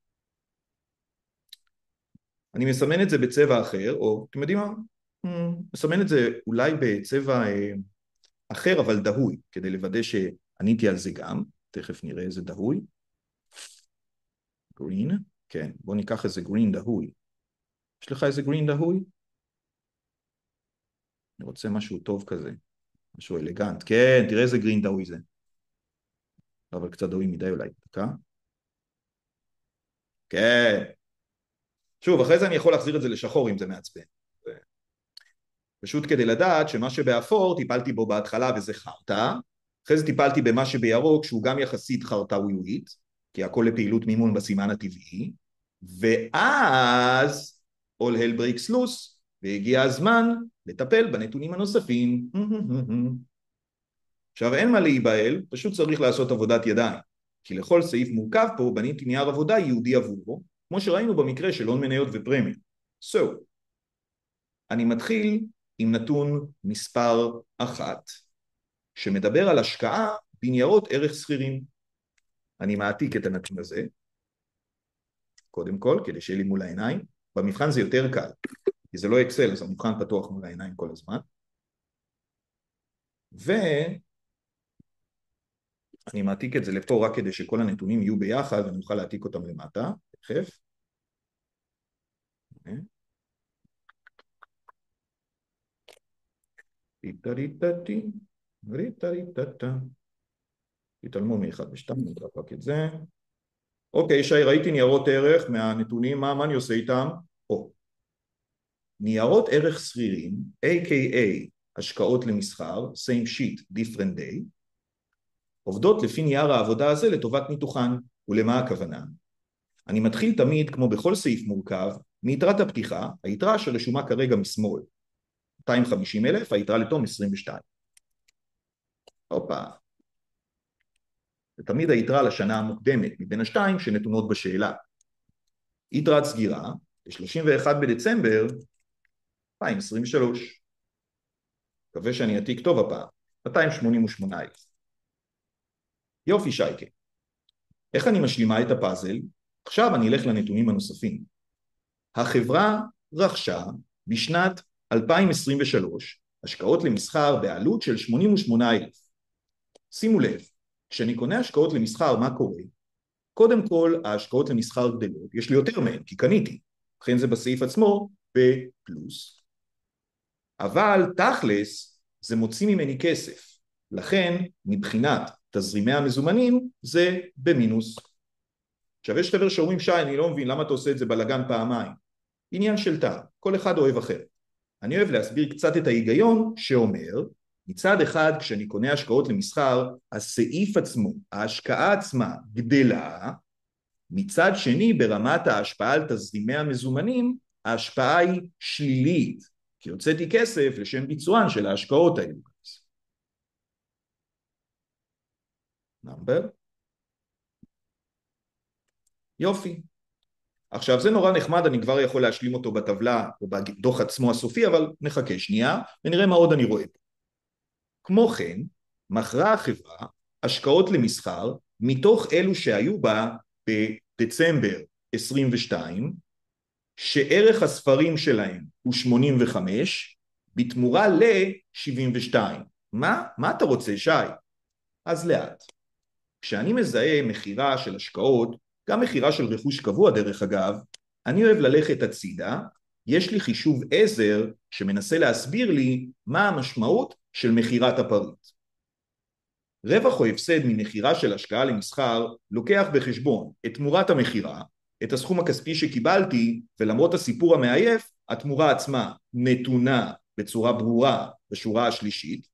אני מסמן את זה בצבע אחר, או אתם יודעים מה? מסמן את זה אולי בצבע אחר אבל דהוי, כדי לוודא שעניתי על זה גם. תכף נראה איזה דהוי. גרין, כן, בוא ניקח איזה גרין דהוי. יש לך איזה גרין דהוי? אני רוצה משהו טוב כזה, משהו אלגנט. כן, תראה איזה גרין דהוי זה. אבל קצת דהוי מדי אולי, דקה. כן. שוב, אחרי זה אני יכול להחזיר את זה לשחור אם זה מעצבן. פשוט כדי לדעת שמה שבאפור טיפלתי בו בהתחלה וזה חרטה, אחרי זה טיפלתי במה שבירוק שהוא גם יחסית חרטאוויווית, כי הכל לפעילות מימון בסימן הטבעי, ואז all hell breaks loose, והגיע הזמן לטפל בנתונים הנוספים. עכשיו אין מה להיבהל, פשוט צריך לעשות עבודת ידיים, כי לכל סעיף מורכב פה בניתי נייר עבודה יהודי עבורו, כמו שראינו במקרה של הון מניות ופרמיה. So, אני מתחיל עם נתון מספר אחת, שמדבר על השקעה בניירות ערך סחירים. אני מעתיק את הנתון הזה, קודם כל, כדי שיהיה לי מול העיניים. במבחן זה יותר קל, כי זה לא אקסל, אז המבחן פתוח מול העיניים כל הזמן. ואני מעתיק את זה לפה רק כדי שכל הנתונים יהיו ביחד, ואני אוכל להעתיק אותם למטה, תכף. טיטריטטי, ריטריטטה. תתעלמו מאחד ושתיים, נדרק רק את זה. אוקיי, שי, ראיתי ניירות ערך מהנתונים, מה, מה אני עושה איתם? או, ניירות ערך סחירים, איי קיי איי, השקעות למסחר, same sheet, different day, עובדות לפי נייר העבודה הזה לטובת ניתוחן. ולמה הכוונה? אני מתחיל תמיד, כמו בכל סעיף מורכב, מיתרת הפתיחה, היתרה שרשומה כרגע משמאל, מאתיים וחמישים אלף, היתרה לתום עשרים ושתיים. הופה. ותמיד היתרה לשנה המוקדמת, מבין השתיים שנתונות בשאלה. יתרת סגירה, ב-שלושים ואחד בדצמבר, אלפיים עשרים ושלוש. מקווה שאני אעתיק טוב הפעם, מאתיים שמונים ושמונה אלף. יופי שייקה. איך אני משלימה את הפאזל? עכשיו אני אלך לנתונים הנוספים. החברה רכשה בשנת אלפיים עשרים ושלוש השקעות למסחר בעלות של שמונים ושמונה אלף. שימו לב, כשאני קונה השקעות למסחר, מה קורה? קודם כל, ההשקעות למסחר גדלות, יש לי יותר מהן, כי קניתי, לכן זה בסעיף עצמו בפלוס. אבל תכלס, זה מוציא ממני כסף, לכן מבחינת תזרימי המזומנים זה במינוס. עכשיו יש חבר שאומרים, שי, אני לא מבין למה אתה עושה את זה בלגן פעמיים. עניין של טעם, כל אחד אוהב אחר. אני אוהב להסביר קצת את ההיגיון שאומר, מצד אחד כשאני קונה השקעות למסחר, הסעיף עצמו, ההשקעה עצמה גדלה, מצד שני ברמת ההשפעה על תזרימי המזומנים, ההשפעה היא שלילית, כי הוצאתי כסף לשם ביצוען של ההשקעות האלו. נאמבר. יופי. עכשיו זה נורא נחמד, אני כבר יכול להשלים אותו בטבלה או בדוח עצמו הסופי, אבל נחכה שנייה ונראה מה עוד אני רואה פה. כמו כן, מכרה החברה השקעות למסחר מתוך אלו שהיו בה בדצמבר עשרים ושתיים, שערך הספרים שלהם הוא שמונים וחמש, בתמורה ל-שבעים ושתיים. מה? מה אתה רוצה, שי? אז לאט. כשאני מזהה מחירה של השקעות, גם מחירה של רכוש קבוע דרך אגב, אני אוהב ללכת הצידה, יש לי חישוב עזר שמנסה להסביר לי מה המשמעות של מחירת הפריט. רווח או הפסד ממכירה של השקעה למסחר לוקח בחשבון את תמורת המכירה, את הסכום הכספי שקיבלתי, ולמרות הסיפור המעייף, התמורה עצמה נתונה בצורה ברורה בשורה השלישית,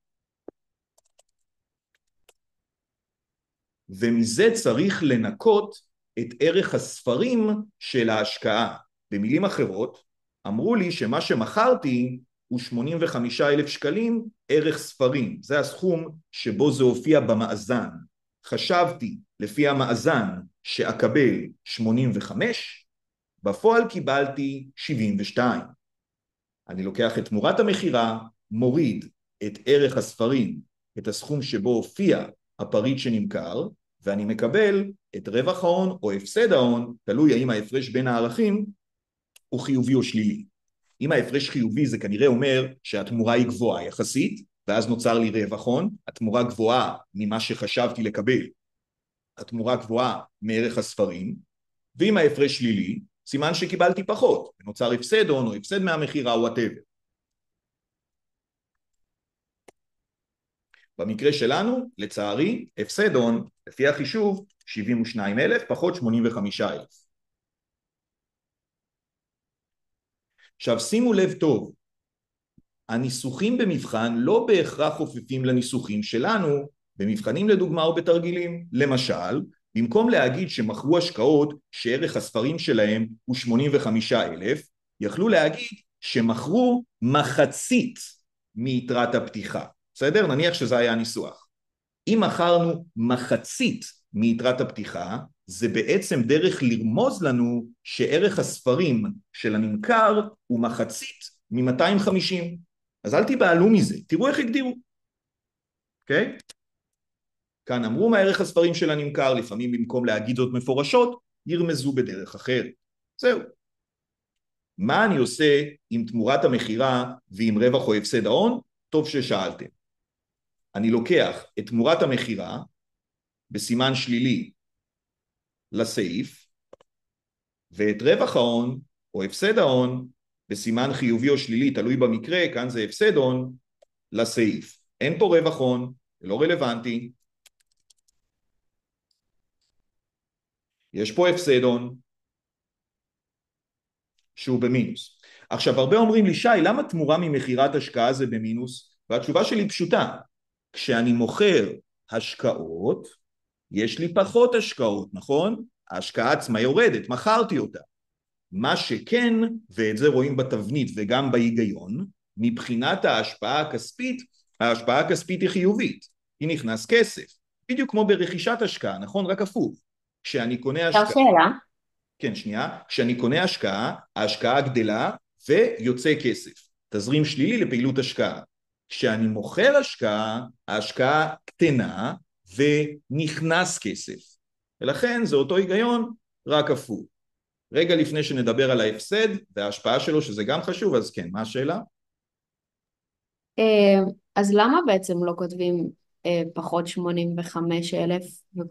ומזה צריך לנקות את ערך הספרים של ההשקעה. במילים אחרות, אמרו לי שמה שמכרתי הוא שמונים וחמישה אלף שקלים ערך ספרים, זה הסכום שבו זה הופיע במאזן. חשבתי לפי המאזן שאקבל שמונים וחמש, בפועל קיבלתי שבעים ושתיים. אני לוקח את תמורת המכירה, מוריד את ערך הספרים, את הסכום שבו הופיע הפריט שנמכר, ואני מקבל את רווח ההון או הפסד ההון, תלוי האם ההפרש בין הערכים הוא חיובי או שלילי. אם ההפרש חיובי זה כנראה אומר שהתמורה היא גבוהה יחסית, ואז נוצר לי רווח הון, התמורה גבוהה ממה שחשבתי לקבל, התמורה גבוהה מערך הספרים, ואם ההפרש שלילי, סימן שקיבלתי פחות, ונוצר הפסד הון או הפסד מהמכירה או whatever. במקרה שלנו, לצערי, הפסד הון, לפי החישוב, שבעים ושניים אלף פחות שמונים וחמישה אלף. עכשיו שימו לב טוב, הניסוחים במבחן לא בהכרח חופפים לניסוחים שלנו, במבחנים לדוגמה או בתרגילים. למשל, במקום להגיד שמכרו השקעות שערך הספרים שלהם הוא שמונים וחמישה אלף, יכלו להגיד שמכרו מחצית מיתרת הפתיחה. בסדר? נניח שזה היה הניסוח. אם מכרנו מחצית מיתרת הפתיחה, זה בעצם דרך לרמוז לנו שערך הספרים של הנמכר הוא מחצית מ-מאתיים וחמישים. אז אל תיבהלו מזה, תראו איך הגדירו. אוקיי? כאן אמרו מה ערך הספרים של הנמכר, לפעמים במקום להגיד זאת מפורשות, ירמזו בדרך אחרת. זהו. מה אני עושה עם תמורת המכירה ועם רווח או הפסד ההון? טוב ששאלתם. אני לוקח את תמורת המכירה בסימן שלילי לסעיף, ואת רווח ההון או הפסד ההון בסימן חיובי או שלילי, תלוי במקרה, כאן זה הפסד הון, לסעיף. אין פה רווח הון, זה לא רלוונטי. יש פה הפסד הון, שהוא במינוס. עכשיו, הרבה אומרים לי, שי, למה תמורה ממכירת השקעה זה במינוס? והתשובה שלי פשוטה. כשאני מוכר השקעות, יש לי פחות השקעות, נכון? ההשקעה עצמה יורדת, מכרתי אותה. מה שכן, ואת זה רואים בתבנית וגם בהיגיון, מבחינת ההשפעה הכספית, ההשפעה הכספית היא חיובית. היא נכנס כסף. בדיוק כמו ברכישת השקעה, נכון? רק הפוך. כשאני קונה השקעה... שאלה? כן, שנייה. כשאני קונה השקעה, ההשקעה גדלה ויוצא כסף. תזרים שלילי לפעילות השקעה. כשאני מוכר השקעה, ההשקעה קטנה ונכנס כסף. ולכן זה אותו היגיון, רק הפוך. רגע לפני שנדבר על ההפסד וההשפעה שלו, שזה גם חשוב, אז כן, מה השאלה? אז למה בעצם לא כותבים פחות שמונים וחמש אלף?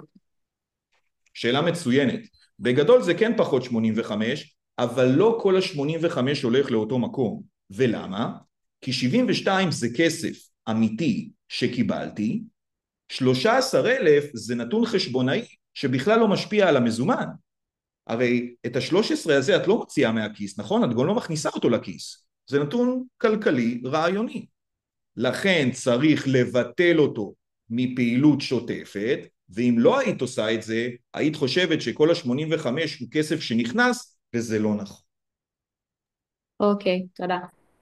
שאלה מצוינת. בגדול זה כן פחות שמונים וחמש, אבל לא כל ה-שמונים וחמש הולך לאותו מקום. ולמה? כי שבעים ושתיים זה כסף אמיתי שקיבלתי, שלושה עשר אלף זה נתון חשבונאי שבכלל לא משפיע על המזומן. הרי את ה-שלוש עשרה הזה את לא מוציאה מהכיס, נכון? את גם לא מכניסה אותו לכיס. זה נתון כלכלי רעיוני. לכן צריך לבטל אותו מפעילות שוטפת, ואם לא היית עושה את זה, היית חושבת שכל ה-שמונים וחמש הוא כסף שנכנס, וזה לא נכון. אוקיי, תודה.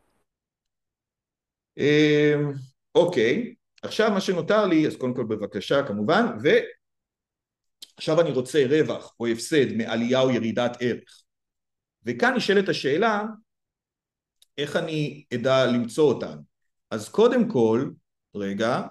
אוקיי, עכשיו מה שנותר לי, אז קודם כל בבקשה כמובן, ועכשיו אני רוצה רווח או הפסד מעלייה או ירידת ערך. וכאן נשאלת השאלה, איך אני אדע למצוא אותן? אז קודם כל, רגע,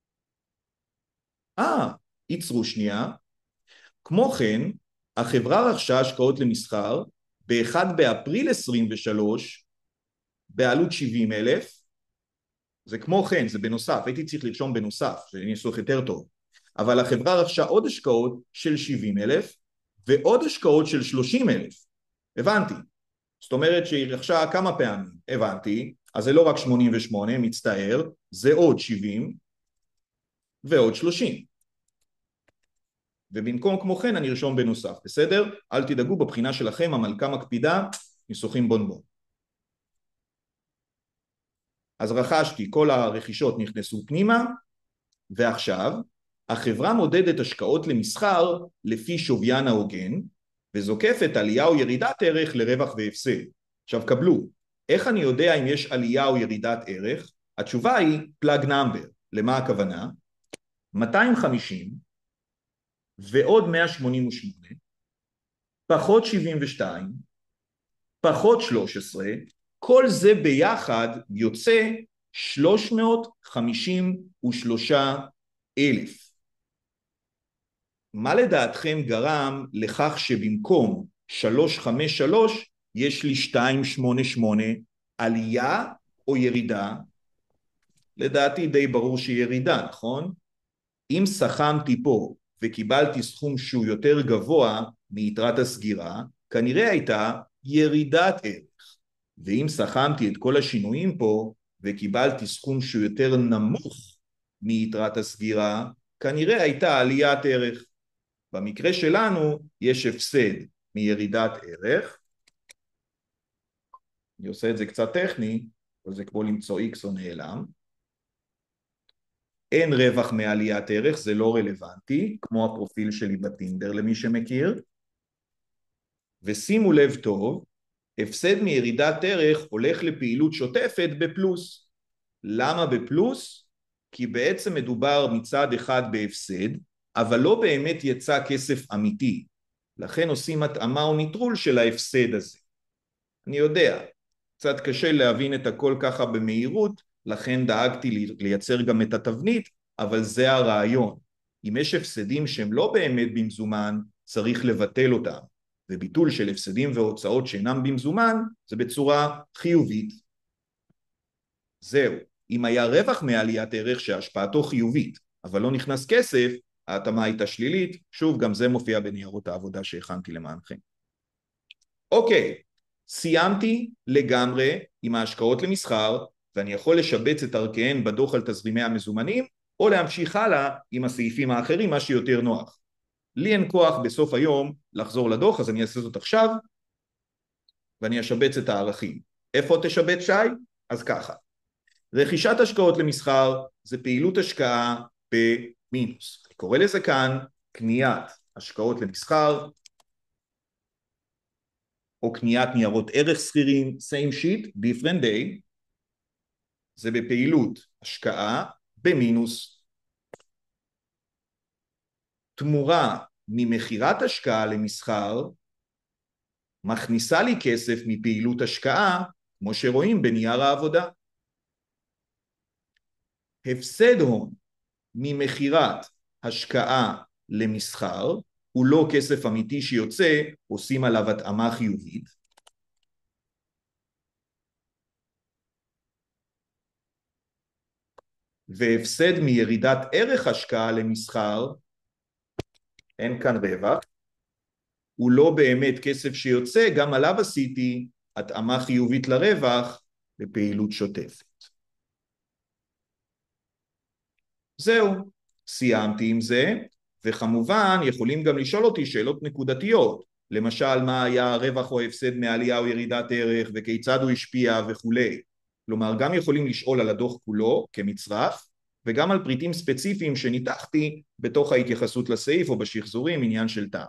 אה, ייצרו שנייה, כמו כן, החברה רכשה השקעות למסחר, ב-אחד באפריל עשרים ושלוש, בעלות שבעים אלף, זה כמו כן, זה בנוסף, הייתי צריך לרשום בנוסף, שאני אסוך יותר טוב, אבל החברה רכשה עוד השקעות של שבעים אלף, ועוד השקעות של שלושים אלף, הבנתי, זאת אומרת שהיא רכשה כמה פעמים, הבנתי, אז זה לא רק שמונים ושמונה, מצטער, זה עוד שבעים, ועוד שלושים. ובמקום כמו כן אני ארשום בנוסף, בסדר? אל תדאגו, בבחינה שלכם המלכה מקפידה, ניסוחים בונבון. אז רכשתי, כל הרכישות נכנסו פנימה, ועכשיו החברה מודדת השקעות למסחר לפי שוויין ההוגן, וזוקפת עלייה או ירידת ערך לרווח והפסד. עכשיו קבלו, איך אני יודע אם יש עלייה או ירידת ערך? התשובה היא plug number. למה הכוונה? מאתיים וחמישים ועוד מאה שמונים ושמונה פחות שבעים ושתיים פחות שלוש עשרה, כל זה ביחד יוצא שלוש מאות חמישים ושלושה אלף. מה לדעתכם גרם לכך שבמקום שלוש חמש שלוש יש לי שתיים שמונה שמונה? עלייה או ירידה? לדעתי די ברור שירידה, נכון? אם סכמתי פה וקיבלתי סכום שהוא יותר גבוה מיתרת הסגירה, כנראה הייתה ירידת ערך. ואם סכמתי את כל השינויים פה וקיבלתי סכום שהוא יותר נמוך מיתרת הסגירה, כנראה הייתה עליית ערך. במקרה שלנו יש הפסד מירידת ערך. אני עושה את זה קצת טכני, אבל זה כמו למצוא X או נעלם. אין רווח מעליית ערך, זה לא רלוונטי, כמו הפרופיל שלי בטינדר למי שמכיר. ושימו לב טוב, הפסד מירידת ערך הולך לפעילות שוטפת בפלוס. למה בפלוס? כי בעצם מדובר מצד אחד בהפסד, אבל לא באמת יצא כסף אמיתי. לכן עושים התאמה או ניטרול של ההפסד הזה. אני יודע, קצת קשה להבין את הכל ככה במהירות, לכן דאגתי לייצר גם את התבנית, אבל זה הרעיון. אם יש הפסדים שהם לא באמת במזומן, צריך לבטל אותם. וביטול של הפסדים והוצאות שאינם במזומן, זה בצורה חיובית. זהו. אם היה רווח מעליית ערך שהשפעתו חיובית, אבל לא נכנס כסף, ההתאמה הייתה שלילית. שוב, גם זה מופיע בניירות העבודה שהכנתי למענכם. אוקיי, סיימתי לגמרי עם ההשקעות למסחר, ואני יכול לשבץ את ערכיהן בדוח על תזרימי המזומנים, או להמשיך הלאה עם הסעיפים האחרים, מה שיותר נוח. לי אין כוח בסוף היום לחזור לדוח, אז אני אעשה זאת עכשיו, ואני אשבץ את הערכים. איפה תשבץ שי? אז ככה. רכישת השקעות למסחר זה פעילות השקעה במינוס. אני קורא לזה כאן קניית השקעות למסחר, או קניית ניירות ערך סחירים, same sheet, different day, זה בפעילות השקעה במינוס. תמורה ממחירת השקעה למסחר מכניסה לי כסף מפעילות השקעה, כמו שרואים בנייר העבודה. הפסד הון ממחירת השקעה למסחר הוא לא כסף אמיתי שיוצא, עושים עליו התאמה חיובית. והפסד מירידת ערך השקעה למסחר, אין כאן רווח, הוא לא באמת כסף שיוצא, גם עליו עשיתי התאמה חיובית לרווח בפעילות שוטפת. זהו, סיימתי עם זה, וכמובן יכולים גם לשאול אותי שאלות נקודתיות, למשל מה היה הרווח או הפסד מעלייה או ירידת ערך, וכיצד הוא השפיע וכולי. כלומר, גם יכולים לשאול על הדוח כולו כמצרף, וגם על פריטים ספציפיים שניתחתי בתוך ההתייחסות לסעיף או בשחזורים, עניין של טעם.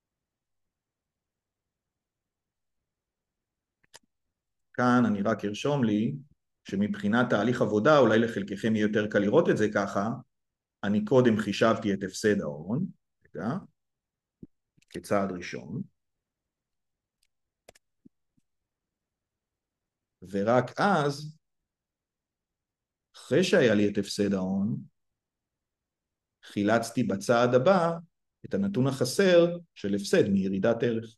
כאן אני רק ארשום לי שמבחינת תהליך עבודה, אולי לחלקכם יהיה יותר קל לראות את זה ככה, אני קודם חישבתי את הפסד ההון, רגע, כצעד ראשון, ורק אז, אחרי שהיה לי את הפסד ההון, חילצתי בצעד הבא את הנתון החסר של הפסד מירידת ערך.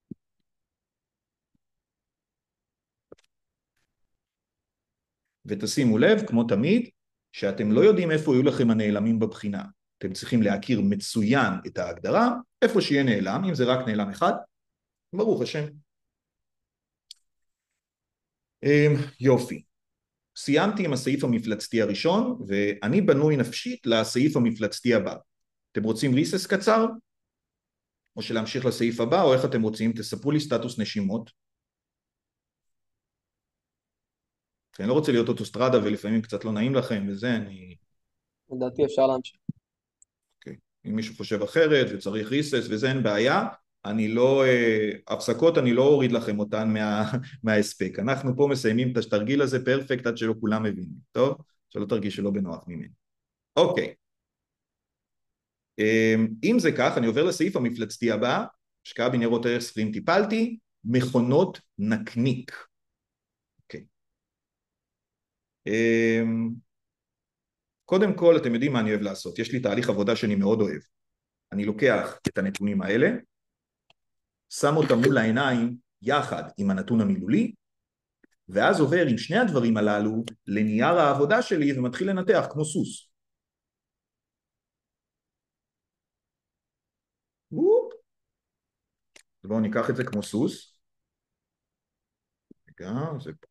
ותשימו לב, כמו תמיד, שאתם לא יודעים איפה יהיו לכם הנעלמים בבחינה. אתם צריכים להכיר מצוין את ההגדרה, איפה שיהיה נעלם, אם זה רק נעלם אחד, ברוך השם. יופי. סיימתי עם הסעיף המפלצתי הראשון, ואני בנוי נפשית לסעיף המפלצתי הבא. אתם רוצים ריסס קצר? או שלהמשיך לסעיף הבא, או איך אתם רוצים? תספרו לי סטטוס נשימות. כי אני לא רוצה להיות אוטוסטרדה ולפעמים קצת לא נעים לכם וזה, אני... לדעתי אפשר להמשיך. אוקיי. אם מישהו חושב אחרת וצריך ריסס וזה, אין בעיה. אני לא... אה, הפסקות אני לא אוריד לכם אותן מה, מההספק. אנחנו פה מסיימים את התרגיל הזה פרפקט עד שלא כולם מבינים. טוב? שלא תרגיש שלא בנוח ממני. אוקיי. אם זה כך, אני עובר לסעיף המפלצתי הבא, השקעה בניירות ערך סחירים טיפלתי, מכונות נקניק. אוקיי. קודם כל, אתם יודעים מה אני אוהב לעשות, יש לי תהליך עבודה שאני מאוד אוהב. אני לוקח את הנתונים האלה, שם אותם מול העיניים יחד עם הנתון המילולי, ואז עובר עם שני הדברים הללו לנייר העבודה שלי ומתחיל לנתח כמו סוס. בואו ניקח את זה כמו סוס. רגע, זה פה.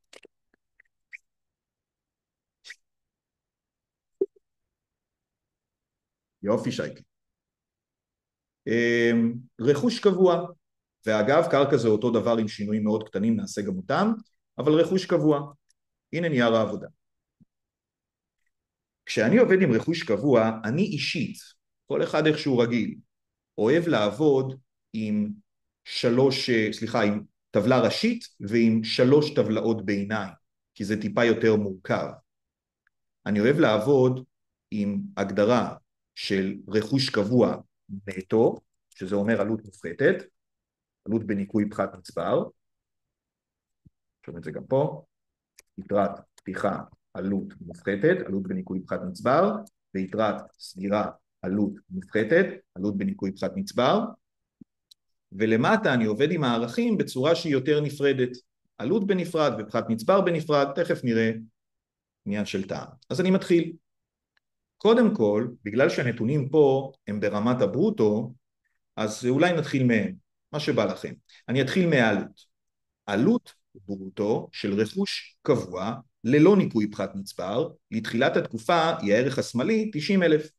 יופי שייקי. רכוש קבוע, ואגב קרקע זה אותו דבר עם שינויים מאוד קטנים, נעשה גם אותם, אבל רכוש קבוע. הנה נייר העבודה. כשאני עובד עם רכוש קבוע, אני אישית, כל אחד איכשהו רגיל, אוהב לעבוד עם שלוש, סליחה, עם טבלה ראשית ועם שלוש טבלאות ביניים, כי זה טיפה יותר מורכב. אני אוהב לעבוד עם הגדרה של רכוש קבוע נטו, שזה אומר עלות מופחתת, עלות בניכוי פחת נצבר, שומעים את זה גם פה, יתרת פתיחה עלות מופחתת, עלות בניכוי פחת נצבר, ויתרת סגירה עלות מופחתת, עלות בניכוי פחת נצבר, ולמטה אני עובד עם הערכים בצורה שהיא יותר נפרדת, עלות בנפרד ופחת נצבר בנפרד, תכף נראה עניין של טעם. אז אני מתחיל. קודם כל, בגלל שהנתונים פה הם ברמת הברוטו, אז אולי נתחיל מהם, מה שבא לכם. אני אתחיל מהעלות. עלות ברוטו של רכוש קבוע ללא ניכוי פחת נצבר, לתחילת התקופה היא הערך השמאלי תשעים אלף.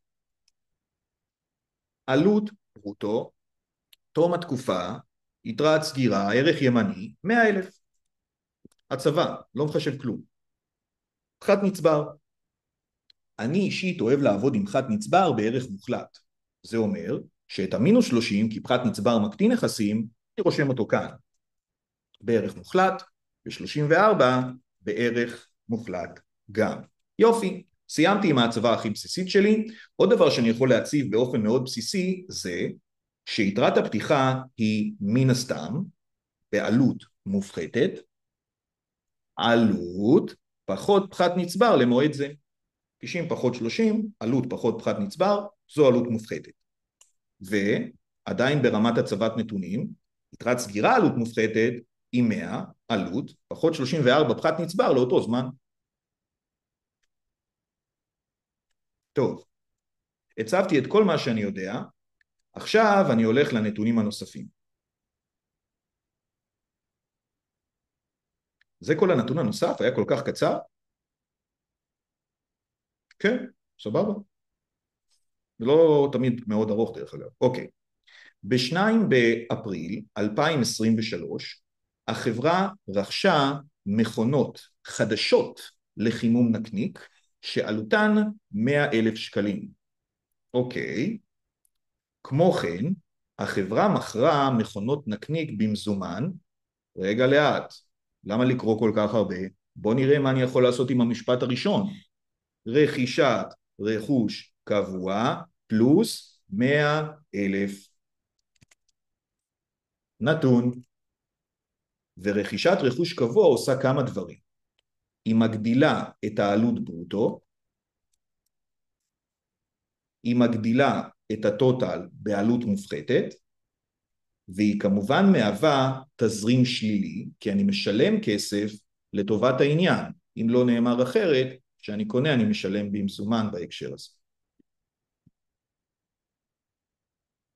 עלות ברוטו, תום התקופה, יתרת סגירה, הערך ימני, מאה אלף. הצבא, לא מחשב כלום. פחת נצבר. אני אישית אוהב לעבוד עם פחת נצבר בערך מוחלט. זה אומר שאת המינוס שלושים, כי פחת נצבר מקטין נכסים, אני רושם אותו כאן. בערך מוחלט, ו-שלושים וארבע בערך מוחלט גם. יופי, סיימתי עם ההצבה הכי בסיסית שלי. עוד דבר שאני יכול להציב באופן מאוד בסיסי זה שיתרת הפתיחה היא מן הסתם בעלות מופחתת, עלות פחות פחת נצבר למועד זה. תשעים פחות שלושים, עלות פחות פחת נצבר, זו עלות מופחתת. ועדיין ברמת הצבת נתונים, יתרת סגירה עלות מופחתת היא מאה, עלות, פחות שלושים וארבע פחת נצבר לאותו זמן. טוב, הצבתי את כל מה שאני יודע, עכשיו אני הולך לנתונים הנוספים. זה כל הנתון הנוסף, היה כל כך קצר? כן, סבבה. זה לא תמיד מאוד ארוך דרך אגב. אוקיי. בשניים באפריל אלפיים עשרים ושלוש, החברה רכשה מכונות חדשות לחימום נקניק, שעלותן מאה אלף שקלים. אוקיי. כמו כן, החברה מכרה מכונות נקניק במזומן, רגע לאט, למה לקרוא כל כך הרבה? בוא נראה מה אני יכול לעשות עם המשפט הראשון. רכישת רכוש קבוע פלוס מאה אלף. נתון. ורכישת רכוש קבוע עושה כמה דברים. היא מגדילה את העלות ברוטו, היא מגדילה את הטוטל בעלות מופחתת, והיא כמובן מהווה תזרים שלילי, כי אני משלם כסף לטובת העניין. אם לא נאמר אחרת, שאני קונה אני משלם במזומן בהקשר הזה.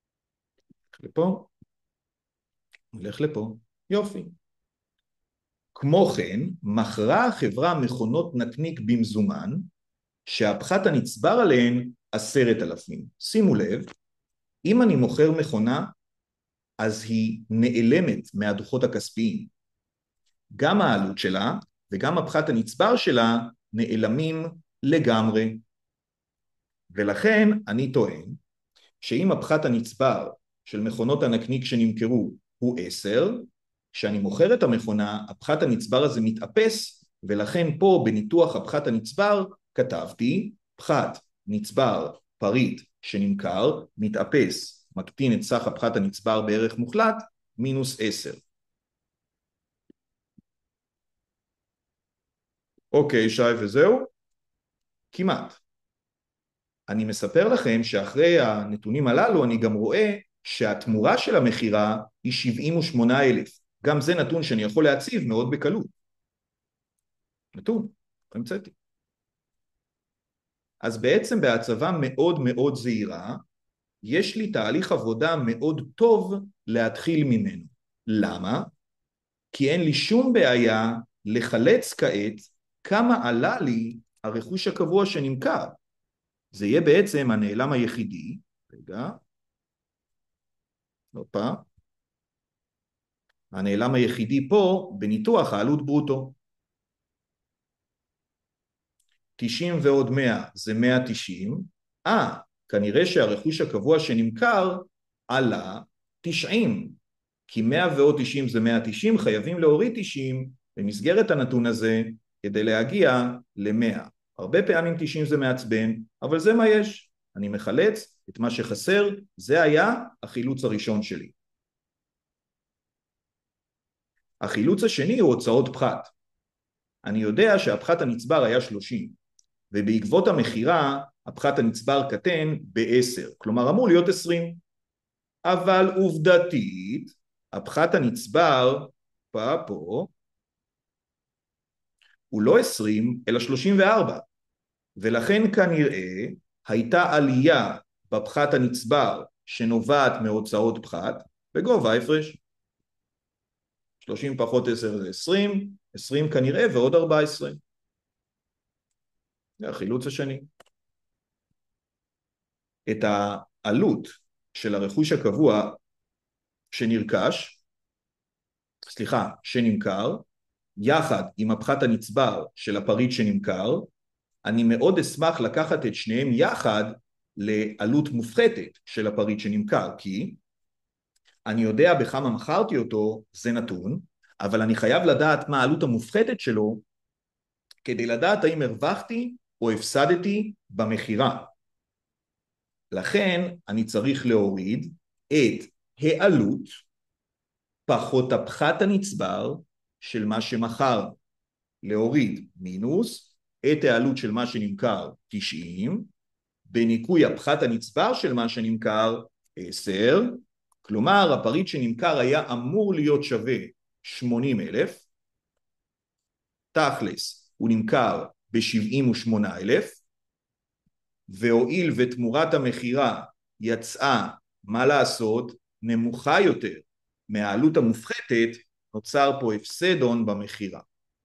הולך לפה, הולך לפה, יופי. כמו כן, מכרה החברה מכונות נקניק במזומן, שהפחת הנצבר עליהן עשרת אלפים. שימו לב, אם אני מוכר מכונה, אז היא נעלמת מהדוחות הכספיים. גם העלות שלה וגם הפחת הנצבר שלה נעלמים לגמרי. ולכן אני טוען שאם הפחת הנצבר של מכונות הנקניק שנמכרו הוא עשר, כשאני מוכר את המכונה, הפחת הנצבר הזה מתאפס, ולכן פה בניתוח הפחת הנצבר כתבתי פחת נצבר פריט שנמכר מתאפס, מקטין את סך הפחת הנצבר בערך מוחלט, מינוס עשר. אוקיי, שי, וזהו? כמעט. אני מספר לכם שאחרי הנתונים הללו אני גם רואה שהתמורה של המחירה היא שבעים ושמונה אלף. גם זה נתון שאני יכול להציב מאוד בקלות. נתון, המצאתי. אז בעצם בהצבה מאוד מאוד זהירה, יש לי תהליך עבודה מאוד טוב להתחיל ממנו. למה? כי אין לי שום בעיה לחלץ כעת כמה עלה לי הרכוש הקבוע שנמכר. זה יהיה בעצם הנעלם היחידי. רגע. אופה. הנעלם היחידי פה בניתוח העלות ברוטו. תשעים ועוד מאה זה מאה ותשעים. אה, כנראה שהרכוש הקבוע שנמכר עלה תשעים. כי מאה ועוד תשעים זה מאה ותשעים, חייבים להוריד תשעים במסגרת הנתון הזה כדי להגיע ל-מאה. הרבה פעמים תשעים זה מעצבן, אבל זה מה יש. אני מחלץ את מה שחסר, זה היה החילוץ הראשון שלי. החילוץ השני הוא הוצאות פחת. אני יודע שהפחת הנצבר היה שלושים, ובעקבות המחירה הפחת הנצבר קטן ב-עשר, כלומר אמור להיות עשרים. אבל עובדתית, הפחת הנצבר פה פה, הוא לא עשרים אלא שלושים וארבע, ולכן כנראה הייתה עלייה בפחת הנצבר שנובעת מהוצאות פחת בגובה ההפרש. שלושים פחות עשר זה עשרים, עשרים כנראה ועוד ארבע עשרה. זה החילוץ השני. את העלות של הרכוש הקבוע שנרכש, סליחה, שנמכר, יחד עם הפחת הנצבר של הפריט שנמכר, אני מאוד אשמח לקחת את שניהם יחד לעלות מופחתת של הפריט שנמכר, כי אני יודע בכמה מכרתי אותו, זה נתון, אבל אני חייב לדעת מה העלות המופחתת שלו, כדי לדעת האם הרווחתי או הפסדתי במחירה. לכן אני צריך להוריד את העלות פחות הפחת הנצבר של מה שמכר, להוריד מינוס את העלות של מה שנמכר תשעים, בניקוי הפחת הנצבר של מה שנמכר עשר, כלומר הפריט שנמכר היה אמור להיות שווה שמונים אלף, תכלס הוא נמכר ב-שבעים ושמונה אלף, והואיל ותמורת המחירה יצאה, מה לעשות, נמוכה יותר מהעלות המופחתת, נוצר פה הפסדון במחירה.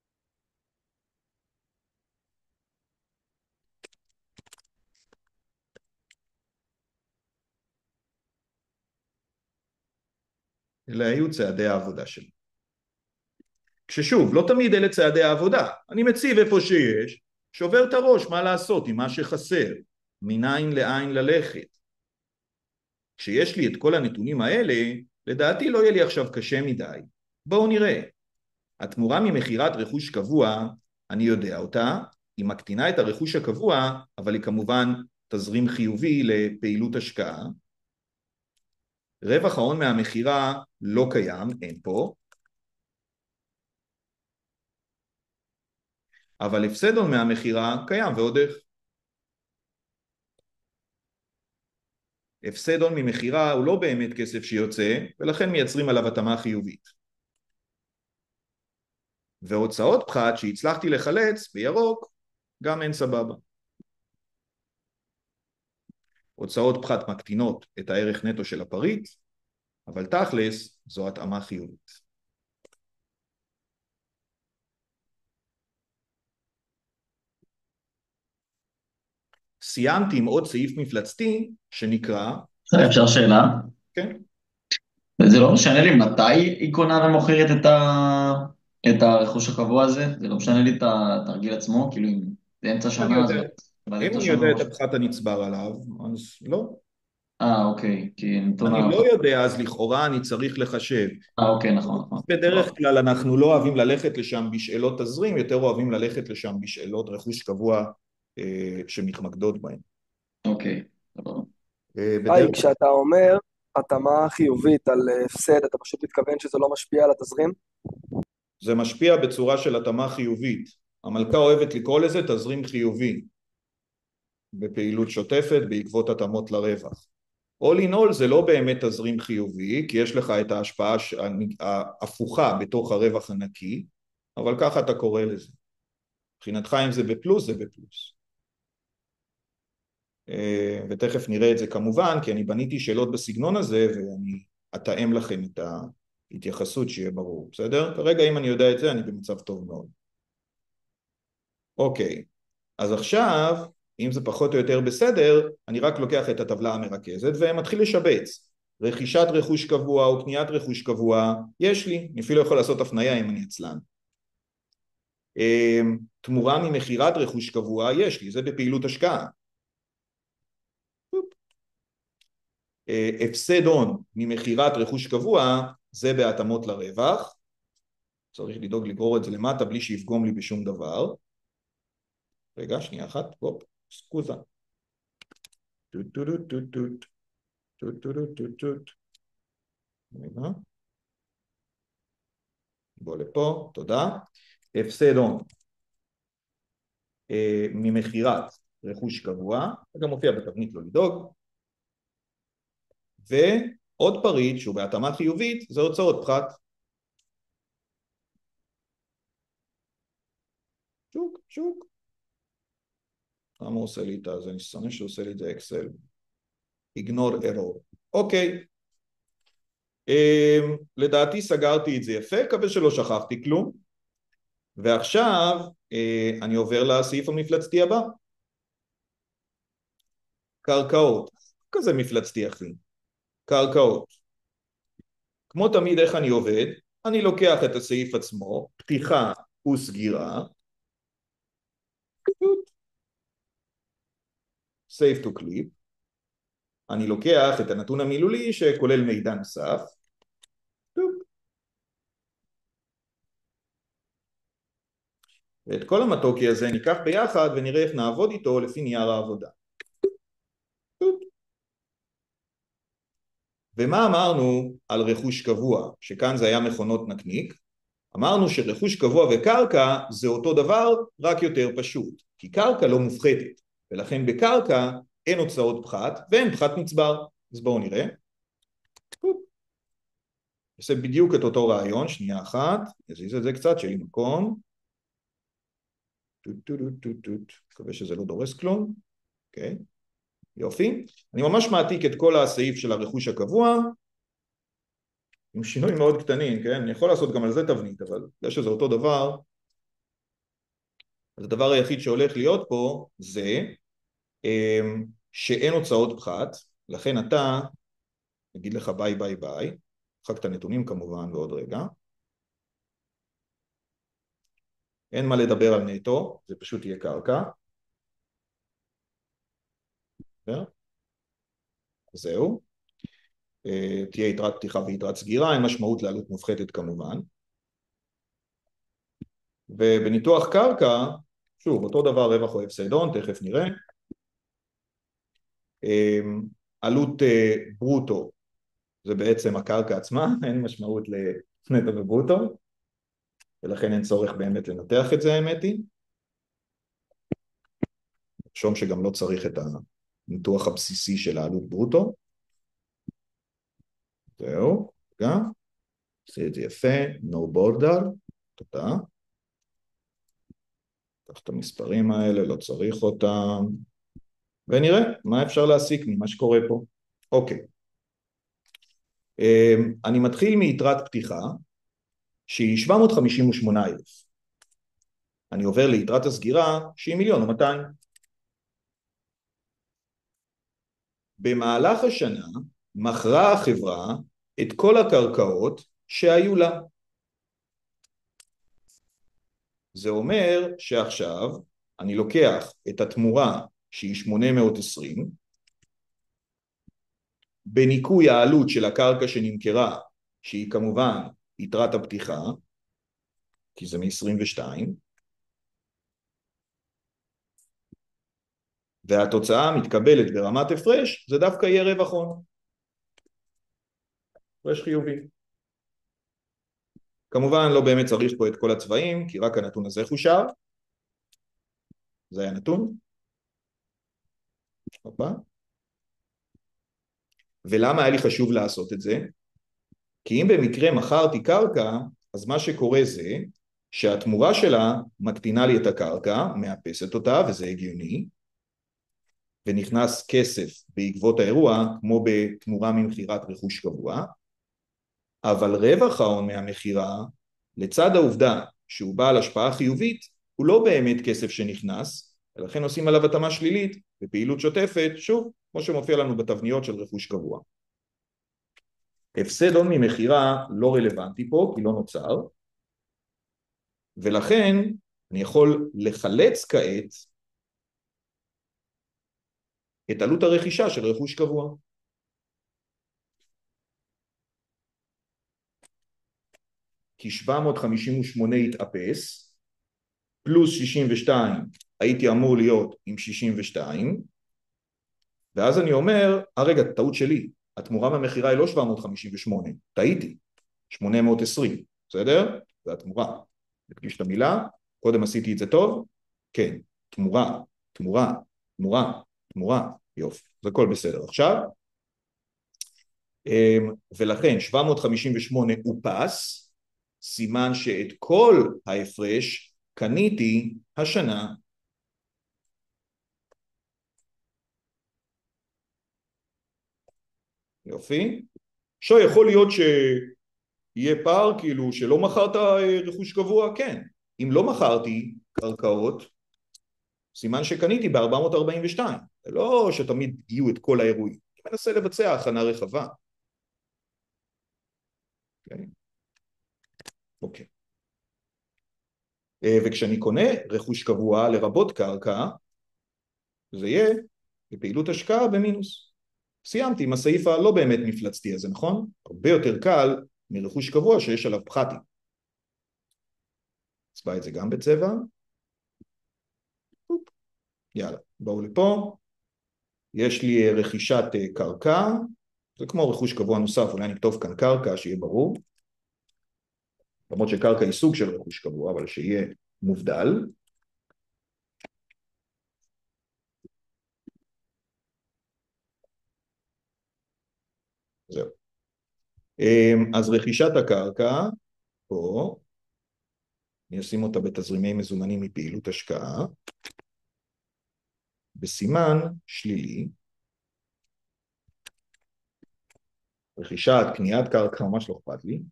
אלה היו צעדי העבודה שלי. כששוב, לא תמיד אלה צעדי העבודה. אני מציב איפה שיש, שובר את הראש מה לעשות עם מה שחסר, מניין לעין ללכת. כשיש לי את כל הנתונים האלה, לדעתי לא יהיה לי עכשיו קשה מדי. בואו נראה. התמורה ממחירת רכוש קבוע, אני יודע אותה, היא מקטינה את הרכוש הקבוע, אבל היא כמובן תזרים חיובי לפעילות השקעה. רווח ההון מהמחירה לא קיים, אין פה. אבל הפסד הון מהמחירה קיים ועוד איך. הפסד הון ממחירה הוא לא באמת כסף שיוצא, ולכן מייצרים עליו התאמה חיובית. והוצאות פחת שהצלחתי לחלץ בירוק, גם אין סבבה. הוצאות פחת מקטינות את הערך נטו של הפריט, אבל תכלס זו התאמה חיובית. סיימתי עם עוד סעיף מפלצתי שנקרא, אפשר שאלה? כן, זה לא משנה לי מתי היא קונה ומוכרת את ה... את הרכוש הקבוע הזה? זה לא משנה לי את התרגיל עצמו? כאילו אם זה אמצע אני שנה, אז יודע, בעד אם אמצע אני שנה יודע או את משהו. הפחת הנצבר עליו, אז לא. אה, אוקיי, כי נתון אני ה... לא יודע, אז לכאורה אני צריך לחשב. אה, אוקיי, נכון, נכון. בדרך כלל אנחנו לא אוהבים ללכת לשם בשאלות תזרים, יותר אוהבים ללכת לשם בשאלות רכוש קבוע אה, שמתמקדות בהן. אוקיי, סבבה. אה, היי, בדרך כשאתה אומר התאמה חיובית על אה, הפסד, אתה פשוט מתכוון שזה לא משפיע על התזרים? זה משפיע בצורה של התאמה חיובית. המלכה אוהבת לקרוא לזה תזרים חיובי בפעילות שוטפת בעקבות התאמות לרווח. all in all זה לא באמת תזרים חיובי, כי יש לך את ההשפעה ההפוכה בתוך הרווח הנקי, אבל ככה אתה קורא לזה. מבחינתך אם זה בפלוס, זה בפלוס. ותכף נראה את זה כמובן, כי אני בניתי שאלות בסגנון הזה, ואני אתאם לכם את ההתייחסות שיהיה ברור, בסדר? כרגע אם אני יודע את זה, אני במצב טוב מאוד. אוקיי, אז עכשיו, אם זה פחות או יותר בסדר, אני רק לוקח את הטבלה המרכזת ומתחיל לשבץ. רכישת רכוש קבוע או קניית רכוש קבוע, יש לי, אני אפילו יכול לעשות הפניה אם אני עצלן. תמורה ממכירת רכוש קבוע, יש לי, זה בפעילות השקעה. הפסד הון ממכירת רכוש קבוע, זה בהתאמות לרווח. צריך לדאוג לגרור את זה למטה בלי שיפגום לי בשום דבר. רגע, שנייה אחת, הופ, סקוזה. טוט טוט טוט טוט טוט טוט טוט טוט. רגע. בוא לפה, תודה. הפסד הון ממכירת רכוש קבוע, זה גם מופיע בתבנית לא לדאוג. ועוד פריט שהוא בהתאמה חיובית, זה הוצאות פחת. צ'וק, צ'וק. למה הוא עושה לי את זה? אני שונא שהוא עושה לי את זה אקסל. איגנור ארור. אוקיי. Um, לדעתי סגרתי את זה יפה, מקווה שלא שכחתי כלום. ועכשיו uh, אני עובר לסעיף המפלצתי הבא. קרקעות. כזה מפלצתי אחי. קרקעות. כמו תמיד איך אני עובד? אני לוקח את הסעיף עצמו, פתיחה וסגירה. save to clip. אני לוקח את הנתון המילולי שכולל מידע נוסף. ואת כל המתוקי הזה ניקח ביחד ונראה איך נעבוד איתו לפי נייר העבודה. ומה אמרנו על רכוש קבוע? שכאן זה היה מכונות נקניק. אמרנו שרכוש קבוע וקרקע זה אותו דבר, רק יותר פשוט. כי קרקע לא מופחתת, ולכן בקרקע אין הוצאות פחת ואין פחת נצבר. אז בואו נראה. עושה בדיוק את אותו רעיון, שנייה אחת, נזיז את זה קצת, שיהיה לי מקום. טוט טוט טוט טוט, מקווה שזה לא דורס כלום. אוקיי, יופי. אני ממש מעתיק את כל הסעיף של הרכוש הקבוע, עם שינוי מאוד קטנים, כן? אני יכול לעשות גם על זה תבנית, אבל יש שזה אותו דבר. אז הדבר היחיד שהולך להיות פה זה שאין הוצאות פחת, לכן אתה, נגיד לך ביי ביי ביי, אחר את הנתונים כמובן ועוד רגע. אין מה לדבר על נטו, זה פשוט יהיה קרקע. זהו. תהיה יתרת פתיחה ויתרת סגירה, אין משמעות לעלות מופחתת כמובן. ובניתוח קרקע, שוב, אותו דבר רווח או הפסד הון, תכף נראה. עלות ברוטו, זה בעצם הקרקע עצמה, אין משמעות לנטו וברוטו, ולכן אין צורך באמת לנתח את זה, האמת היא. שום שגם לא צריך את הניתוח הבסיסי של העלות ברוטו. זהו, רגע. עושה את זה יפה, no border, תודה. קח את המספרים האלה, לא צריך אותם. ונראה מה אפשר להסיק ממה שקורה פה. אוקיי. אני מתחיל מיתרת פתיחה, שהיא שבע מאות חמישים ושמונה אלף. אני עובר ליתרת הסגירה, שהיא מיליון ומאתיים. במהלך השנה מכרה החברה את כל הקרקעות שהיו לה. זה אומר שעכשיו אני לוקח את התמורה שהיא שמונה מאות ועשרים, בניקוי העלות של הקרקע שנמכרה, שהיא כמובן יתרת הפתיחה, כי זה מ-עשרים ושתיים, והתוצאה מתקבלת ברמת הפרש, זה דווקא יהיה רווח הון. הפרש חיובי. כמובן לא באמת צריך פה את כל הצבעים, כי רק הנתון הזה חושב. זה היה נתון. אופה. ולמה היה לי חשוב לעשות את זה? כי אם במקרה מכרתי קרקע, אז מה שקורה זה שהתמורה שלה מקטינה לי את הקרקע, מאפסת אותה, וזה הגיוני, ונכנס כסף בעקבות האירוע, כמו בתמורה ממכירת רכוש קבוע, אבל רווח ההון מהמכירה, לצד העובדה שהוא בעל השפעה חיובית, הוא לא באמת כסף שנכנס, ולכן עושים עליו התאמה שלילית בפעילות שוטפת, שוב, כמו שמופיע לנו בתבניות של רכוש קבוע. הפסד הון ממכירה לא רלוונטי פה, כי לא נוצר, ולכן אני יכול לחלץ כעת את עלות הרכישה של רכוש קבוע. כי שבע מאות חמישים ושמונה יתאפס, פלוס שישים ושתיים, הייתי אמור להיות עם שישים ושתיים, ואז אני אומר, הרגע, טעות שלי, התמורה מהמכירה היא לא שבע מאות חמישים ושמונה, טעיתי, שמונה מאות ועשרים, בסדר? זה התמורה. נקדיש את המילה, קודם עשיתי את זה טוב, כן, תמורה, תמורה, תמורה, תמורה, יופי, זה הכל בסדר. עכשיו, ולכן שבע מאות חמישים ושמונה אופס, סימן שאת כל ההפרש קניתי השנה. יופי. עכשיו יכול להיות שיהיה פער כאילו שלא מכרת רכוש קבוע? כן. אם לא מכרתי קרקעות, סימן שקניתי ב-ארבע מאות ארבעים ושתיים. זה לא שתמיד יהיו את כל האירועים. אני מנסה לבצע הכנה רחבה. אוקיי. אוקיי. וכשאני קונה רכוש קבוע לרבות קרקע, זה יהיה בפעילות השקעה במינוס. סיימתי עם הסעיף הלא באמת מפלצתי הזה, נכון? הרבה יותר קל מרכוש קבוע שיש עליו פחתי. נצבע את זה גם בצבע. יאללה, בואו לפה. יש לי רכישת קרקע, זה כמו רכוש קבוע נוסף, אולי נכתוב כאן קרקע שיהיה ברור. למרות שקרקע היא סוג של רכוש קבוע, אבל שיהיה מובדל. זהו. אז רכישת הקרקע, פה, אני אשים אותה בתזרימי מזומנים מפעילות השקעה, בסימן שלילי, רכישת, קניית קרקע, ממש לא אכפת לי,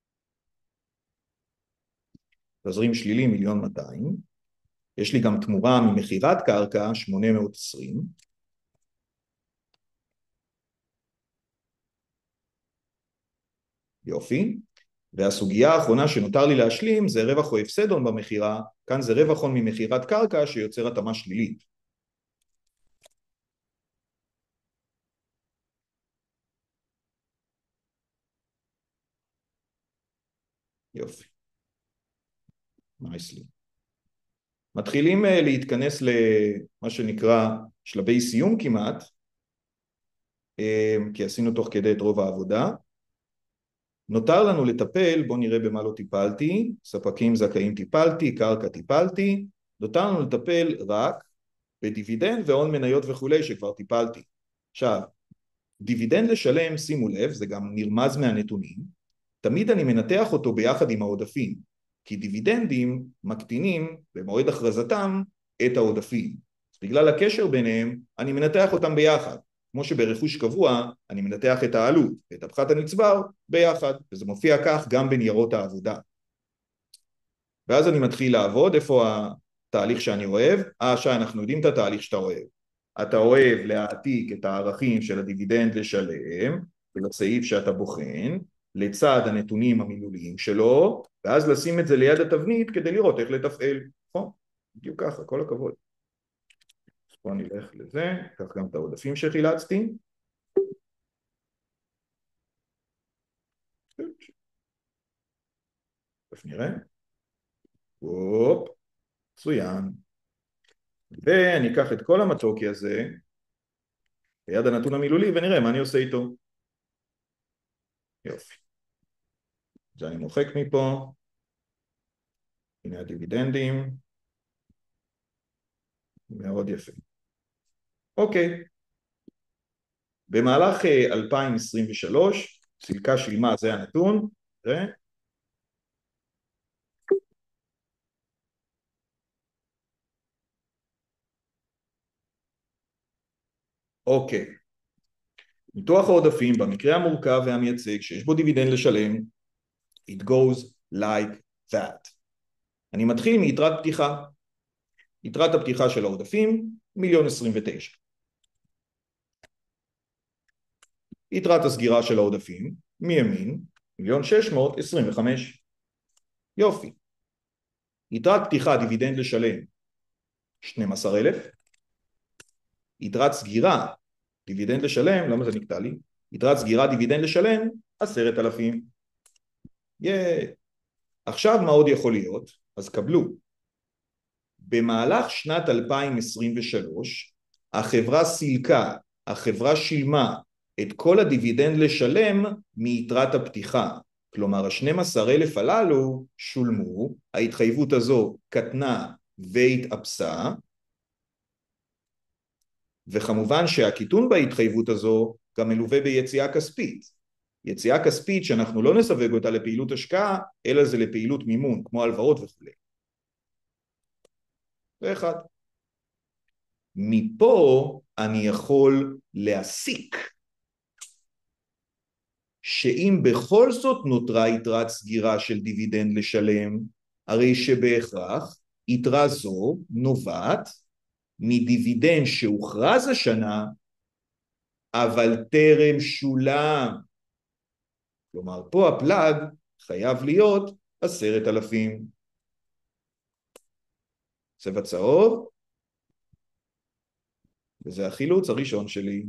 תזרים שלילי מיליון מאתיים, יש לי גם תמורה ממכירת קרקע שמונה מאות ועשרים, יופי, והסוגיה האחרונה שנותר לי להשלים זה רווח או הפסד הון במכירה, כאן זה רווח הון ממכירת קרקע שיוצר התאמה שלילית. יופי. nicely. מתחילים להתכנס למה שנקרא שלבי סיום כמעט, כי עשינו תוך כדי את רוב העבודה. נותר לנו לטפל, בואו נראה במה לא טיפלתי, ספקים זכאים טיפלתי, קרקע טיפלתי, נותר לנו לטפל רק בדיבידנד והון מניות וכולי שכבר טיפלתי. עכשיו, דיבידנד לשלם, שימו לב, זה גם נרמז מהנתונים, תמיד אני מנתח אותו ביחד עם העודפים, כי דיבידנדים מקטינים במועד הכרזתם את העודפים. אז בגלל הקשר ביניהם, אני מנתח אותם ביחד. כמו שברכוש קבוע, אני מנתח את העלות ואת הפחת הנצבר ביחד, וזה מופיע כך גם בניירות העבודה. ואז אני מתחיל לעבוד, איפה התהליך שאני אוהב? אה, שי, אנחנו יודעים את התהליך שאתה אוהב. אתה אוהב להעתיק את הערכים של הדיבידנד לשלם ולסעיף שאתה בוחן לצד הנתונים המילוליים שלו, ואז לשים את זה ליד התבנית כדי לראות איך לתפעל. נכון? בדיוק ככה, כל הכבוד. אז בוא נלך לזה, קח גם את העודפים שחילצתי. אז נראה. וופ, מצוין. ואני אקח את כל המתוקי הזה ליד הנתון המילולי ונראה מה אני עושה איתו. יופי. זה אני מוחק מפה. הנה הדיבידנדים. מאוד יפה. אוקיי. במהלך אלפיים עשרים ושלוש, סילקה שילמה, זה הנתון. זה. אוקיי. ניתוח העודפים במקרה המורכב והמייצג שיש בו דיבידנד לשלם, it goes like that. אני מתחיל מיתרת פתיחה. יתרת הפתיחה של העודפים, מיליון עשרים ותשע. יתרת הסגירה של העודפים, מימין, מיליון שש מאות עשרים וחמש. יופי. יתרת פתיחה דיבידנד לשלם, שנים עשר אלף. יתרת סגירה דיבידנד לשלם, למה זה נקטע לי? יתרת סגירה דיבידנד לשלם, עשרת אלפים. יאי. עכשיו מה עוד יכול להיות? אז קבלו. במהלך שנת אלפיים עשרים ושלוש, החברה סילקה, החברה שילמה את כל הדיבידנד לשלם מיתרת הפתיחה. כלומר, ה-שנים עשר אלף הללו שולמו, ההתחייבות הזו קטנה והתאפסה, וכמובן שהקיטון בהתחייבות הזו גם מלווה ביציאה כספית. יציאה כספית שאנחנו לא נסווג אותה לפעילות השקעה, אלא זה לפעילות מימון, כמו הלוואות וכו'. זה אחד. מפה אני יכול להסיק שאם בכל זאת נותרה יתרת סגירה של דיבידנד לשלם, הרי שבהכרח יתרה זו נובעת מדיבידנד שהוכרז השנה, אבל טרם שולם. כלומר, פה הפלאג חייב להיות עשרת אלפים. צבע צהוב, וזה החילוץ הראשון שלי.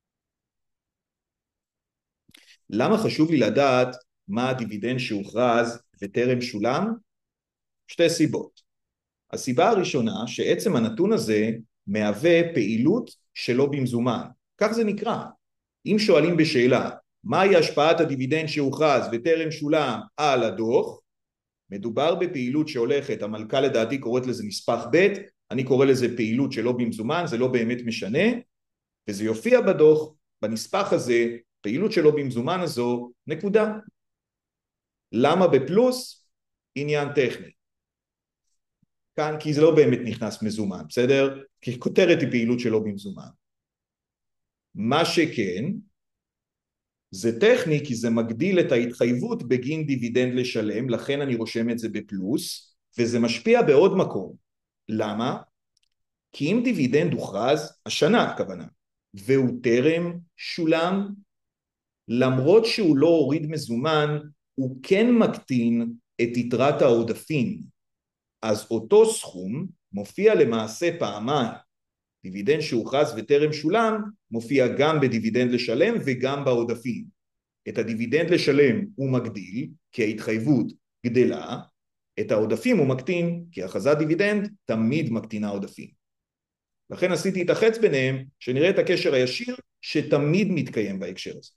למה חשוב לי לדעת מה הדיבידנד שהוכרז וטרם שולם? שתי סיבות. הסיבה הראשונה שעצם הנתון הזה מהווה פעילות שלא במזומן. כך זה נקרא. אם שואלים בשאלה, מהי השפעת הדיבידנד שהוכרז וטרם שולם על הדוח? מדובר בפעילות שהולכת, המלכה לדעתי קוראת לזה נספח ב', אני קורא לזה פעילות שלא במזומן, זה לא באמת משנה, וזה יופיע בדוח, בנספח הזה, פעילות שלא במזומן הזו, נקודה. למה בפלוס? עניין טכני. כאן, כי זה לא באמת נכנס מזומן, בסדר? כי כותרת היא פעילות שלא במזומן. מה שכן, זה טכני כי זה מגדיל את ההתחייבות בגין דיבידנד לשלם, לכן אני רושם את זה בפלוס, וזה משפיע בעוד מקום. למה? כי אם דיבידנד הוכרז, השנה הכוונה, והוא טרם שולם, למרות שהוא לא הוריד מזומן, הוא כן מקטין את יתרת העודפים. אז אותו סכום מופיע למעשה פעמיים. דיבידנד שהוכרז וטרם שולם מופיע גם בדיבידנד לשלם וגם בעודפים. את הדיבידנד לשלם הוא מגדיל כי ההתחייבות גדלה, את העודפים הוא מקטין כי הכרזת דיבידנד תמיד מקטינה עודפים. לכן עשיתי את החץ ביניהם שנראה את הקשר הישיר שתמיד מתקיים בהקשר הזה.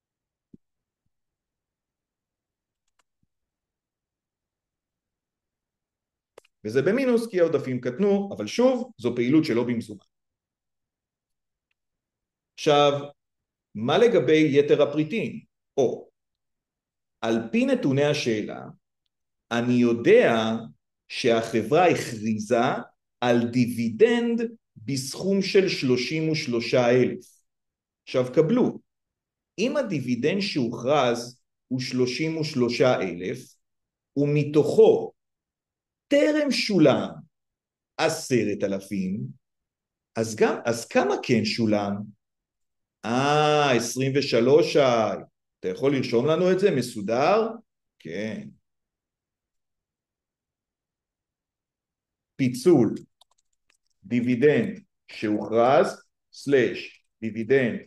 וזה במינוס כי העודפים קטנו, אבל שוב, זו פעילות שלא במזומן. עכשיו, מה לגבי יתר הפריטים? או, על פי נתוני השאלה, אני יודע שהחברה הכריזה על דיבידנד בסכום של שלושים ושלושה אלף. עכשיו קבלו, אם הדיבידנד שהוכרז הוא שלושים ושלושה אלף, ומתוכו טרם שולם עשרת אלפים, אז גם, אז כמה כן שולם? אה, עשרים ושלוש, שי. אתה יכול לרשום לנו את זה מסודר? כן. פיצול דיבידנד שהוכרז, סלש דיבידנד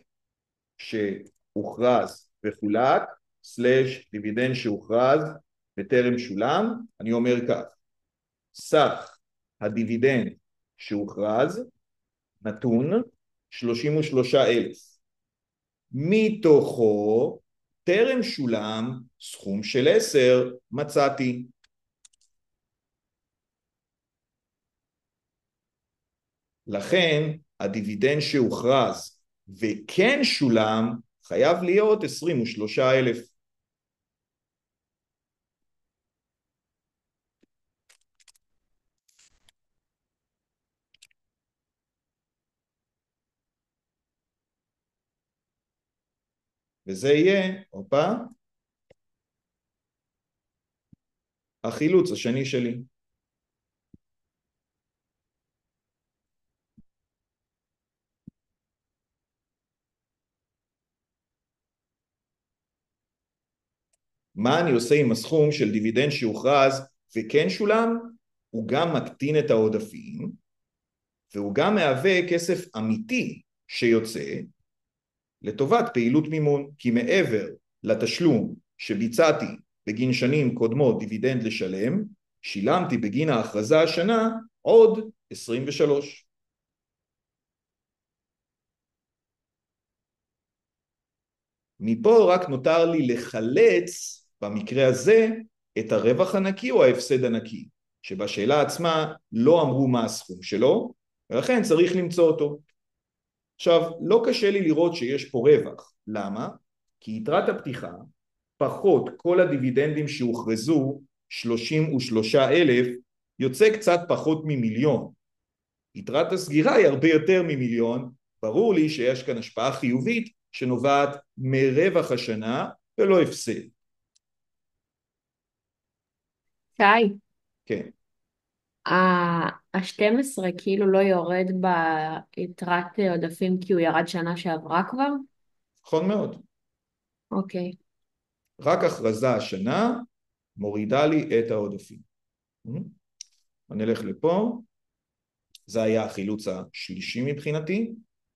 שהוכרז וחולק, סלש דיבידנד שהוכרז וטרם שולם. אני אומר כך, סך הדיבידנד שהוכרז נתון שלושים ושלושה אלף, מתוכו טרם שולם סכום של עשר מצאתי. לכן הדיבידנד שהוכרז וכן שולם חייב להיות עשרים ושלושה אלף. וזה יהיה, אופה, החילוץ השני שלי. מה אני עושה עם הסכום של דיבידנד שהוכרז וכן שולם? הוא גם מקטין את העודפים, והוא גם מהווה כסף אמיתי שיוצא לטובת פעילות מימון, כי מעבר לתשלום שביצעתי בגין שנים קודמות דיבידנד לשלם, שילמתי בגין ההכרזה השנה עוד עשרים ושלוש. מפה רק נותר לי לחלץ במקרה הזה את הרווח הנקי או ההפסד הנקי, שבשאלה עצמה לא אמרו מה הסכום שלו, ולכן צריך למצוא אותו. עכשיו, לא קשה לי לראות שיש פה רווח. למה? כי יתרת הפתיחה פחות כל הדיבידנדים שהוכרזו, שלושים ושלושה אלף, יוצא קצת פחות ממיליון. יתרת הסגירה היא הרבה יותר ממיליון. ברור לי שיש כאן השפעה חיובית שנובעת מרווח השנה ולא הפסד. שי, כן. ה-שתים עשרה כאילו לא יורד ביתרת עודפים כי הוא ירד שנה שעברה כבר? נכון מאוד. אוקיי. רק הכרזה השנה מורידה לי את העודפים. אני אלך לפה. זה היה החילוץ השלישי מבחינתי.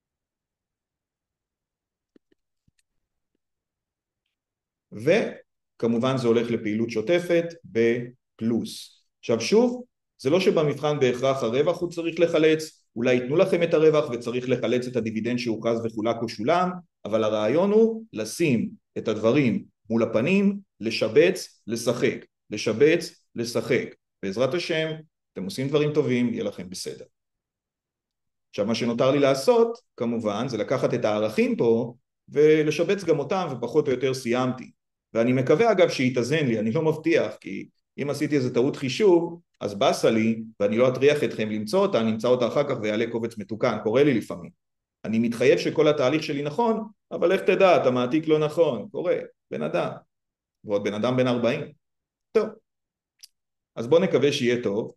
וכמובן זה הולך לפעילות שוטפת בפלוס. עכשיו שוב, זה לא שבמבחן בהכרח הרווח הוא צריך לחלץ, אולי ייתנו לכם את הרווח וצריך לחלץ את הדיבידנד שהוכרז וחולק או שולם, אבל הרעיון הוא לשים את הדברים מול הפנים, לשבץ, לשחק, לשבץ, לשחק. בעזרת השם, אתם עושים דברים טובים, יהיה לכם בסדר. עכשיו מה שנותר לי לעשות, כמובן, זה לקחת את הערכים פה ולשבץ גם אותם, ופחות או יותר סיימתי. ואני מקווה אגב שיתאזן לי, אני לא מבטיח, כי אם עשיתי איזה טעות חישוב, אז בסה לי, ואני לא אטריח אתכם למצוא אותה, אני אמצא אותה אחר כך ויעלה קובץ מתוקן, קורה לי לפעמים. אני מתחייב שכל התהליך שלי נכון, אבל איך תדע, אתה מעתיק לא נכון, קורה, בן אדם, ועוד בן אדם בן ארבעים. טוב, אז בואו נקווה שיהיה טוב,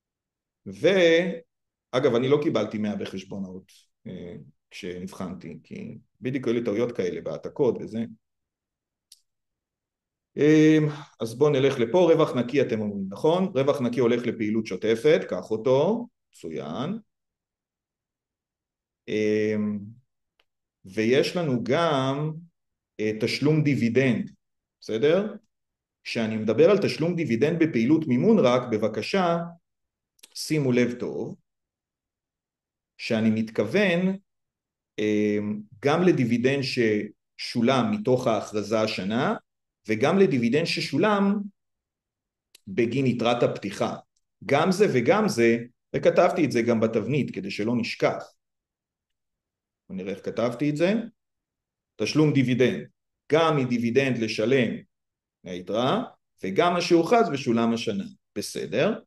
ואגב, אני לא קיבלתי מאה בחשבונאות כשנבחנתי, כי בדיוק היו לי טעויות כאלה בהעתקות וזה. אז בואו נלך לפה, רווח נקי אתם אומרים, נכון? רווח נקי הולך לפעילות שוטפת, קח אותו, צוין. ויש לנו גם תשלום דיבידנד, בסדר? כשאני מדבר על תשלום דיבידנד בפעילות מימון רק, בבקשה, שימו לב טוב, שאני מתכוון גם לדיבידנד ששולם מתוך ההכרזה השנה, וגם לדיבידנד ששולם בגין יתרת הפתיחה. גם זה וגם זה, וכתבתי את זה גם בתבנית כדי שלא נשכח. נראה איך כתבתי את זה. תשלום דיבידנד, גם מדיבידנד לשלם מהיתרה, וגם מה שהוכרז ושולם השנה. בסדר?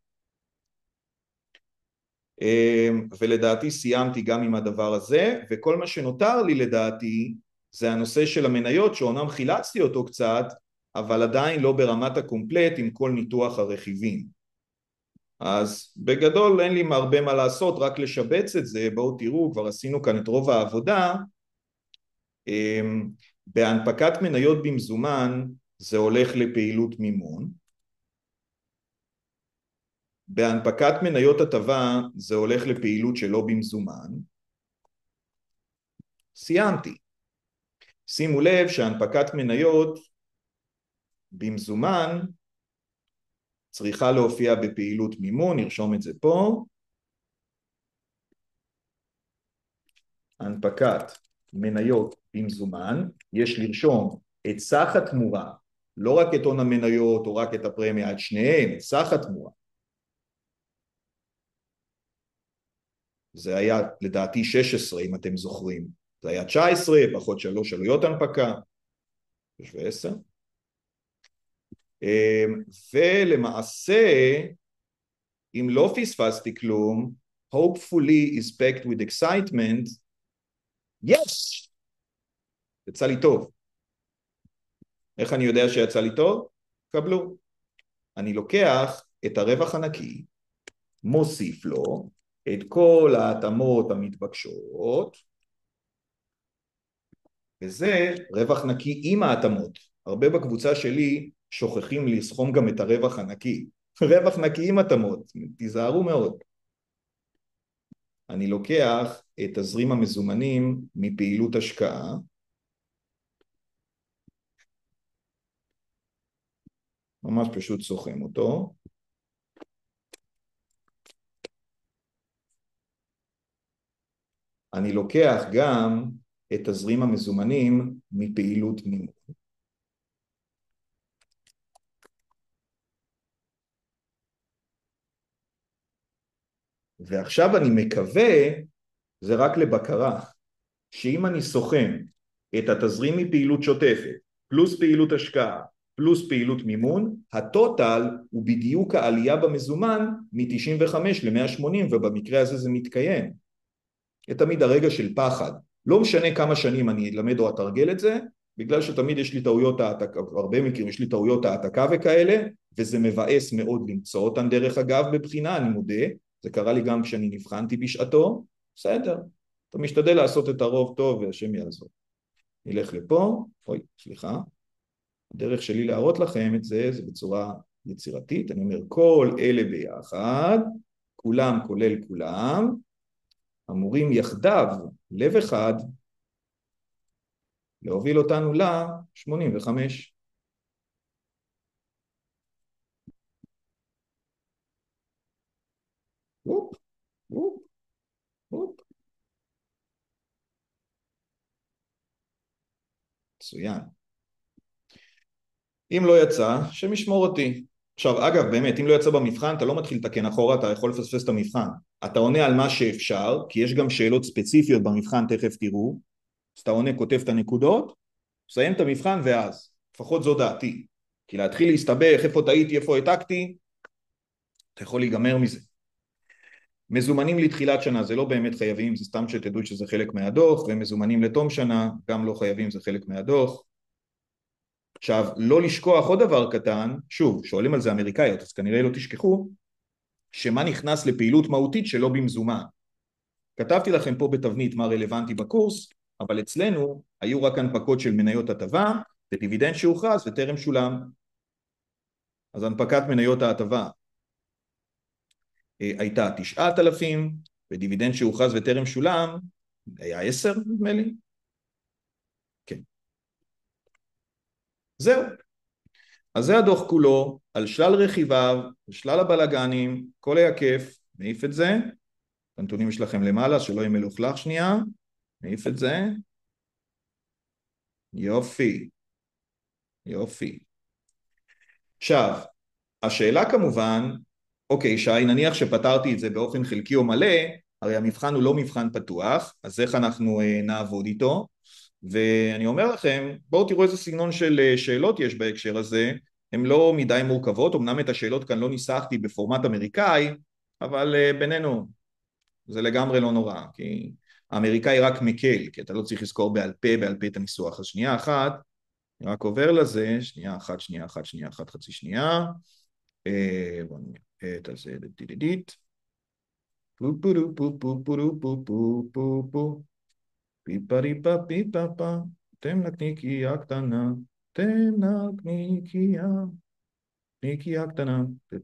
ולדעתי סיימתי גם עם הדבר הזה, וכל מה שנותר לי לדעתי זה הנושא של המניות, שאומנם חילצתי אותו קצת, אבל עדיין לא ברמת הקומפלט עם כל ניתוח הרכיבים. אז בגדול אין לי הרבה מה לעשות, רק לשבץ את זה. בואו תראו, כבר עשינו כאן את רוב העבודה. בהנפקת מניות במזומן זה הולך לפעילות מימון, בהנפקת מניות הטבה זה הולך לפעילות שלא במזומן. סיימתי. שימו לב שהנפקת מניות במזומן צריכה להופיע בפעילות מימון, נרשום את זה פה. הנפקת מניות במזומן, יש לרשום את סך התמורה, לא רק את הון המניות או רק את הפרמיה, את שניהם, את סך התמורה. זה היה לדעתי שש עשרה אם אתם זוכרים, זה היה תשע עשרה, פחות שלוש עלויות הנפקה, שש ועשר. ולמעשה, אם לא פספסתי כלום, hopefully is packed with excitement, yes! יצא לי טוב. איך אני יודע שיצא לי טוב? קבלו. אני לוקח את הרווח הנקי, מוסיף לו את כל ההתאמות המתבקשות, וזה רווח נקי עם ההתאמות. הרבה בקבוצה שלי שוכחים לסכום גם את הרווח הנקי. רווח נקי עם התאמות, תיזהרו מאוד. אני לוקח את תזרים המזומנים מפעילות השקעה, ממש פשוט סוכם אותו, אני לוקח גם את תזרים המזומנים מפעילות מימון. ועכשיו אני מקווה, זה רק לבקרה, שאם אני סוכם את התזרים מפעילות שוטפת, פלוס פעילות השקעה, פלוס פעילות מימון, הטוטל הוא בדיוק העלייה במזומן מ-תשעים וחמש ל-מאה ושמונים, ובמקרה הזה זה מתקיים. זה תמיד הרגע של פחד. לא משנה כמה שנים אני אלמד או אתרגל את זה, בגלל שתמיד יש לי טעויות העתקה, הרבה מקרים יש לי טעויות העתקה וכאלה, וזה מבאס מאוד למצוא אותן דרך אגב בבחינה, אני מודה, זה קרה לי גם כשאני נבחנתי בשעתו, בסדר, אתה משתדל לעשות את הרוב טוב והשם יעזור. נלך לפה, אוי, סליחה, הדרך שלי להראות לכם את זה, זה בצורה יצירתית, אני אומר כל אלה ביחד, כולם כולל כולם, אמורים יחדיו, לב אחד, להוביל אותנו ל-שמונים וחמש. וופ, וופ, וופ. מצוין. אם לא יצא, שמשמור אותי. עכשיו, אגב, באמת, אם לא יצא במבחן, אתה לא מתחיל לתקן אחורה, אתה יכול לפספס את המבחן. אתה עונה על מה שאפשר, כי יש גם שאלות ספציפיות במבחן, תכף תראו. אז אתה עונה, כותב את הנקודות, מסיים את המבחן ואז. לפחות זו דעתי. כי להתחיל להסתבך, איפה טעיתי, איפה העתקתי, אתה יכול להיגמר מזה. מזומנים לתחילת שנה, זה לא באמת חייבים, זה סתם שתדעו שזה חלק מהדוח, ומזומנים לתום שנה, גם לא חייבים, זה חלק מהדוח. עכשיו, לא לשכוח עוד דבר קטן, שוב, שואלים על זה אמריקאיות, אז כנראה לא תשכחו, שמה נכנס לפעילות מהותית שלא במזומן. כתבתי לכם פה בתבנית מה רלוונטי בקורס, אבל אצלנו היו רק הנפקות של מניות הטבה, ודיבידנד שהוכרז וטרם שולם. אז הנפקת מניות ההטבה הייתה תשעת אלפים, ודיבידנד שהוכרז וטרם שולם, היה עשר נדמה לי. כן. זהו. אז זה הדוח כולו, על שלל רכיביו, על שלל הבלגנים, כל היה כיף, נעיף את זה, הנתונים שלכם למעלה, שלא יהיה מלוכלך שנייה, נעיף את זה, יופי, יופי. עכשיו, השאלה כמובן, אוקיי, שי, נניח שפתרתי את זה באופן חלקי או מלא, הרי המבחן הוא לא מבחן פתוח, אז איך אנחנו אה, נעבוד איתו? ואני אומר לכם, בואו תראו איזה סגנון של שאלות יש בהקשר הזה, הן לא מדי מורכבות, אמנם את השאלות כאן לא ניסחתי בפורמט אמריקאי, אבל uh, בינינו, זה לגמרי לא נורא, כי האמריקאי רק מקל, כי אתה לא צריך לזכור בעל פה, בעל פה את הניסוח. אז שנייה אחת, אני רק עובר לזה, שנייה אחת, שנייה אחת, שנייה אחת, חצי שנייה, uh, בוא נראה. את הזה לדידידית. פו פו פו פו פו פו פו פו פו פיפה ריפה פיפה פה, תן נקניקיה קטנה, תן נקניקיה, נקניקיה קטנה,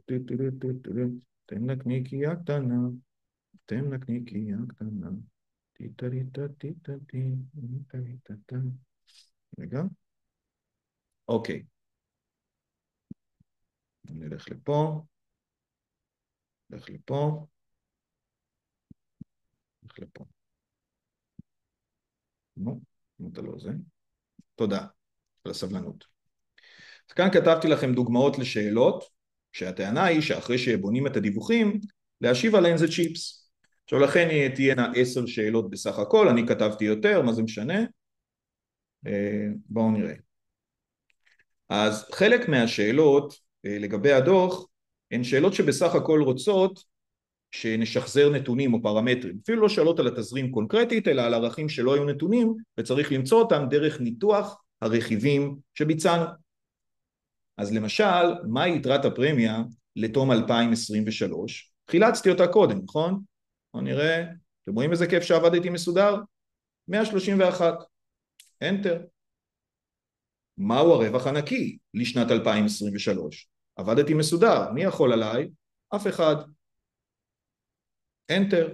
תן נקניקיה קטנה, תן נקניקיה קטנה, טיטה ריטה טיטה טיטה ריטה טיטה. רגע. אוקיי. נלך לפה. נלך לפה. נלך לפה. נו, אתה לא זה. תודה על הסבלנות. אז כאן כתבתי לכם דוגמאות לשאלות, שהטענה היא שאחרי שבונים את הדיווחים, להשיב עליהן זה צ'יפס. עכשיו לכן תהיינה עשר שאלות בסך הכל, אני כתבתי יותר, מה זה משנה? בואו נראה. אז חלק מהשאלות לגבי הדוח, הן שאלות שבסך הכל רוצות שנשחזר נתונים או פרמטרים, אפילו לא שאלות על התזרים קונקרטית, אלא על ערכים שלא היו נתונים, וצריך למצוא אותם דרך ניתוח הרכיבים שביצענו. אז למשל, מה יתרת הפרמיה לתום אלפיים עשרים ושלוש? חילצתי אותה קודם, נכון? בואו נראה, אתם רואים איזה כיף שעבדתי מסודר? מאה שלושים ואחת, Enter. מהו הרווח הנקי לשנת אלפיים עשרים ושלוש? עבדתי מסודר, מי יכול עליי? אף אחד. Enter.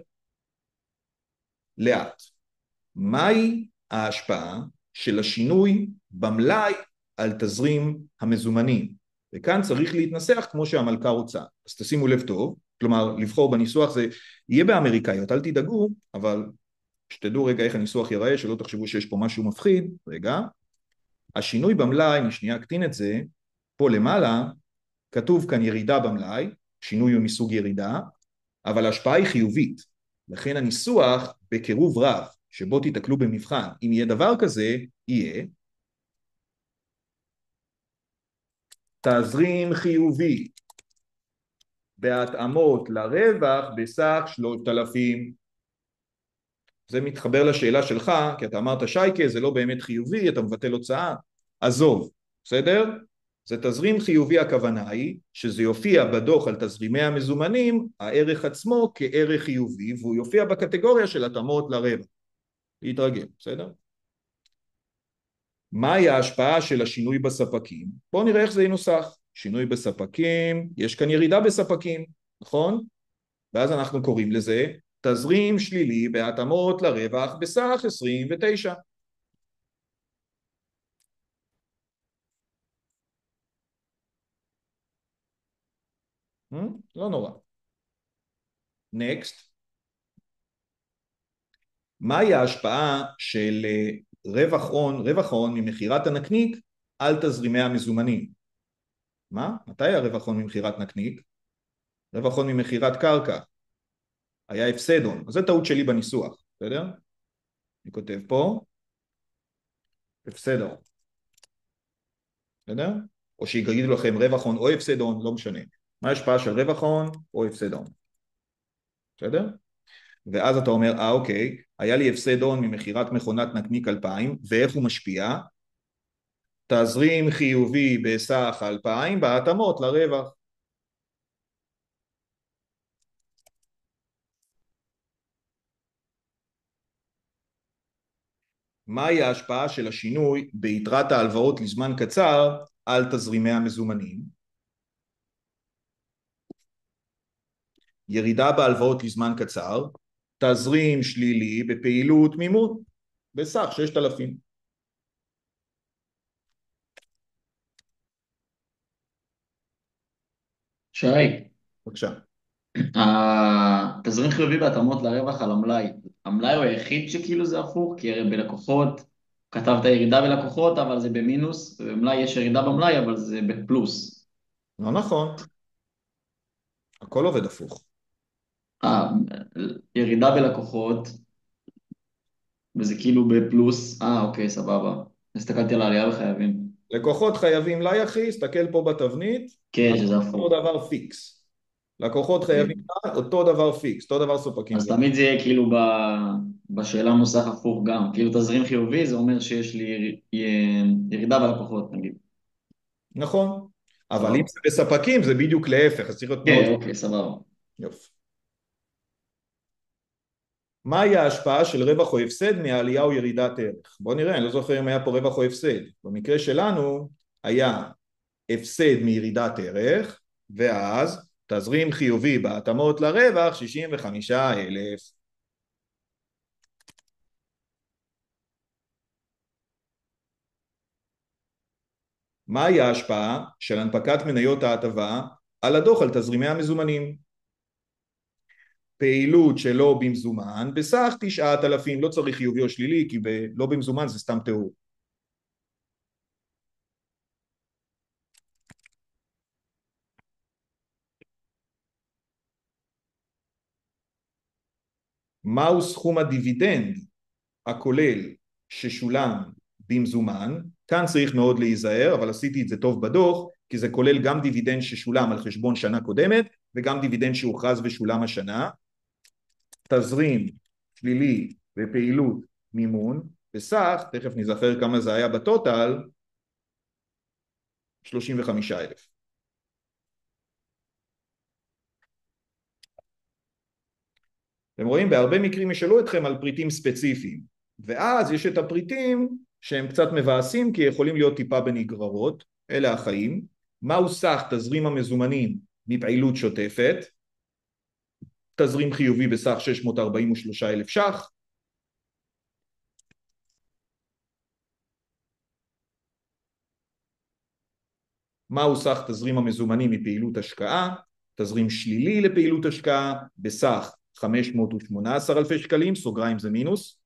לאט. מהי ההשפעה של השינוי במלאי על תזרים המזומנים? וכאן צריך להתנסח כמו שהמלכה רוצה. אז תשימו לב טוב, כלומר לבחור בניסוח, זה יהיה באמריקאיות, אל תדאגו, אבל שתדעו רגע איך הניסוח ייראה, שלא תחשבו שיש פה משהו מפחיד. רגע. השינוי במלאי, אני שנייה אקטין את זה, פה למעלה כתוב כאן ירידה במלאי, שינוי הוא מסוג ירידה, אבל ההשפעה היא חיובית. לכן הניסוח בקירוב רב, שבו תתקלו במבחן, אם יהיה דבר כזה, יהיה תזרים חיובי בהתאמות לרווח בסך שלושת אלפים. זה מתחבר לשאלה שלך, כי אתה אמרת שייקה, זה לא באמת חיובי, אתה מבטל הוצאה, עזוב, בסדר? זה תזרים חיובי, הכוונה היא שזה יופיע בדוח על תזרימי המזומנים, הערך עצמו כערך חיובי, והוא יופיע בקטגוריה של התאמות לרווח. להתרגל, בסדר? מהי ההשפעה של השינוי בספקים? בואו נראה איך זה ינוסח. שינוי בספקים, יש כאן ירידה בספקים, נכון? ואז אנחנו קוראים לזה תזרים שלילי בהתאמות לרווח בסך עשרים ותשע. לא נורא. Next. מהי ההשפעה של רווח הון, רווח הון ממכירת הנקניק על תזרימי המזומנים? מה? מתי היה רווח הון ממכירת נקניק? רווח הון ממכירת קרקע. היה הפסד הון. אז זה טעות שלי בניסוח, בסדר? אני כותב פה הפסד הון. בסדר? או שיגידו לכם רווח הון או הפסד הון, לא משנה. מה ההשפעה של רווח הון או הפסד הון? בסדר? ואז אתה אומר, אה אוקיי, היה לי הפסד הון ממכירת מכונת נקניק אלפיים, ואיך הוא משפיע? תזרים חיובי בסך אלפיים בהתאמות לרווח. מהי ההשפעה של השינוי ביתרת ההלוואות לזמן קצר על תזרימי המזומנים? ירידה בהלוואות לזמן קצר, תזרים שלילי בפעילות מימון בסך ששת אלפים. שי, בבקשה. התזרים חיובי בהתאמות לרווח על המלאי. המלאי הוא היחיד שכאילו זה הפוך, כי הרי בלקוחות כתבת ירידה בלקוחות, אבל זה במינוס, ובמלאי יש ירידה במלאי, אבל זה בפלוס. לא נכון. הכל עובד הפוך. אה, ירידה בלקוחות, וזה כאילו בפלוס. אה, אוקיי, סבבה. הסתכלתי על העלייה בחייבים. לקוחות חייבים לה יחי, הסתכל פה בתבנית, כן, שזה הפוך. אותו דבר פיקס. לקוחות חייבים לה, אותו דבר פיקס, אותו דבר סופקים. אז תמיד זה יהיה כאילו ב... בשאלה נוסח הפוך גם. כאילו תזרים חיובי זה אומר שיש לי יר... ירידה בלקוחות, נגיד. נכון. אבל אם סבבה. זה בספקים זה בדיוק להפך, אז צריך להיות מאוד... כן, אוקיי, סבבה. יופי. מהי ההשפעה של רווח או הפסד מעלייה או ירידת ערך? בוא נראה, אני לא זוכר אם היה פה רווח או הפסד. במקרה שלנו היה הפסד מירידת ערך, ואז תזרים חיובי בהתאמות לרווח שישים וחמישה אלף. מהי ההשפעה של הנפקת מניות ההטבה על הדוח על תזרימי המזומנים? פעילות שלא במזומן בסך תשעת אלפים, לא צריך חיובי או שלילי כי ב- לא במזומן זה סתם תיאור. מהו סכום הדיבידנד הכולל ששולם במזומן? כאן צריך מאוד להיזהר, אבל עשיתי את זה טוב בדוח, כי זה כולל גם דיבידנד ששולם על חשבון שנה קודמת, וגם דיבידנד שהוכרז ושולם השנה. תזרים שלילי בפעילות מימון, בסך, תכף נזכר כמה זה היה בטוטל, שלושים וחמישה אלף. אתם רואים, בהרבה מקרים ישאלו אתכם על פריטים ספציפיים, ואז יש את הפריטים שהם קצת מבאסים כי יכולים להיות טיפה בנגררות, אלה החיים. מהו סך תזרים המזומנים מפעילות שוטפת? תזרים חיובי בסך שש מאות ארבעים ושלושה אלף ש"ח. מהו סך תזרים המזומנים מפעילות השקעה? תזרים שלילי לפעילות השקעה בסך חמש מאות ושמונה עשר אלפי שקלים, סוגריים זה מינוס.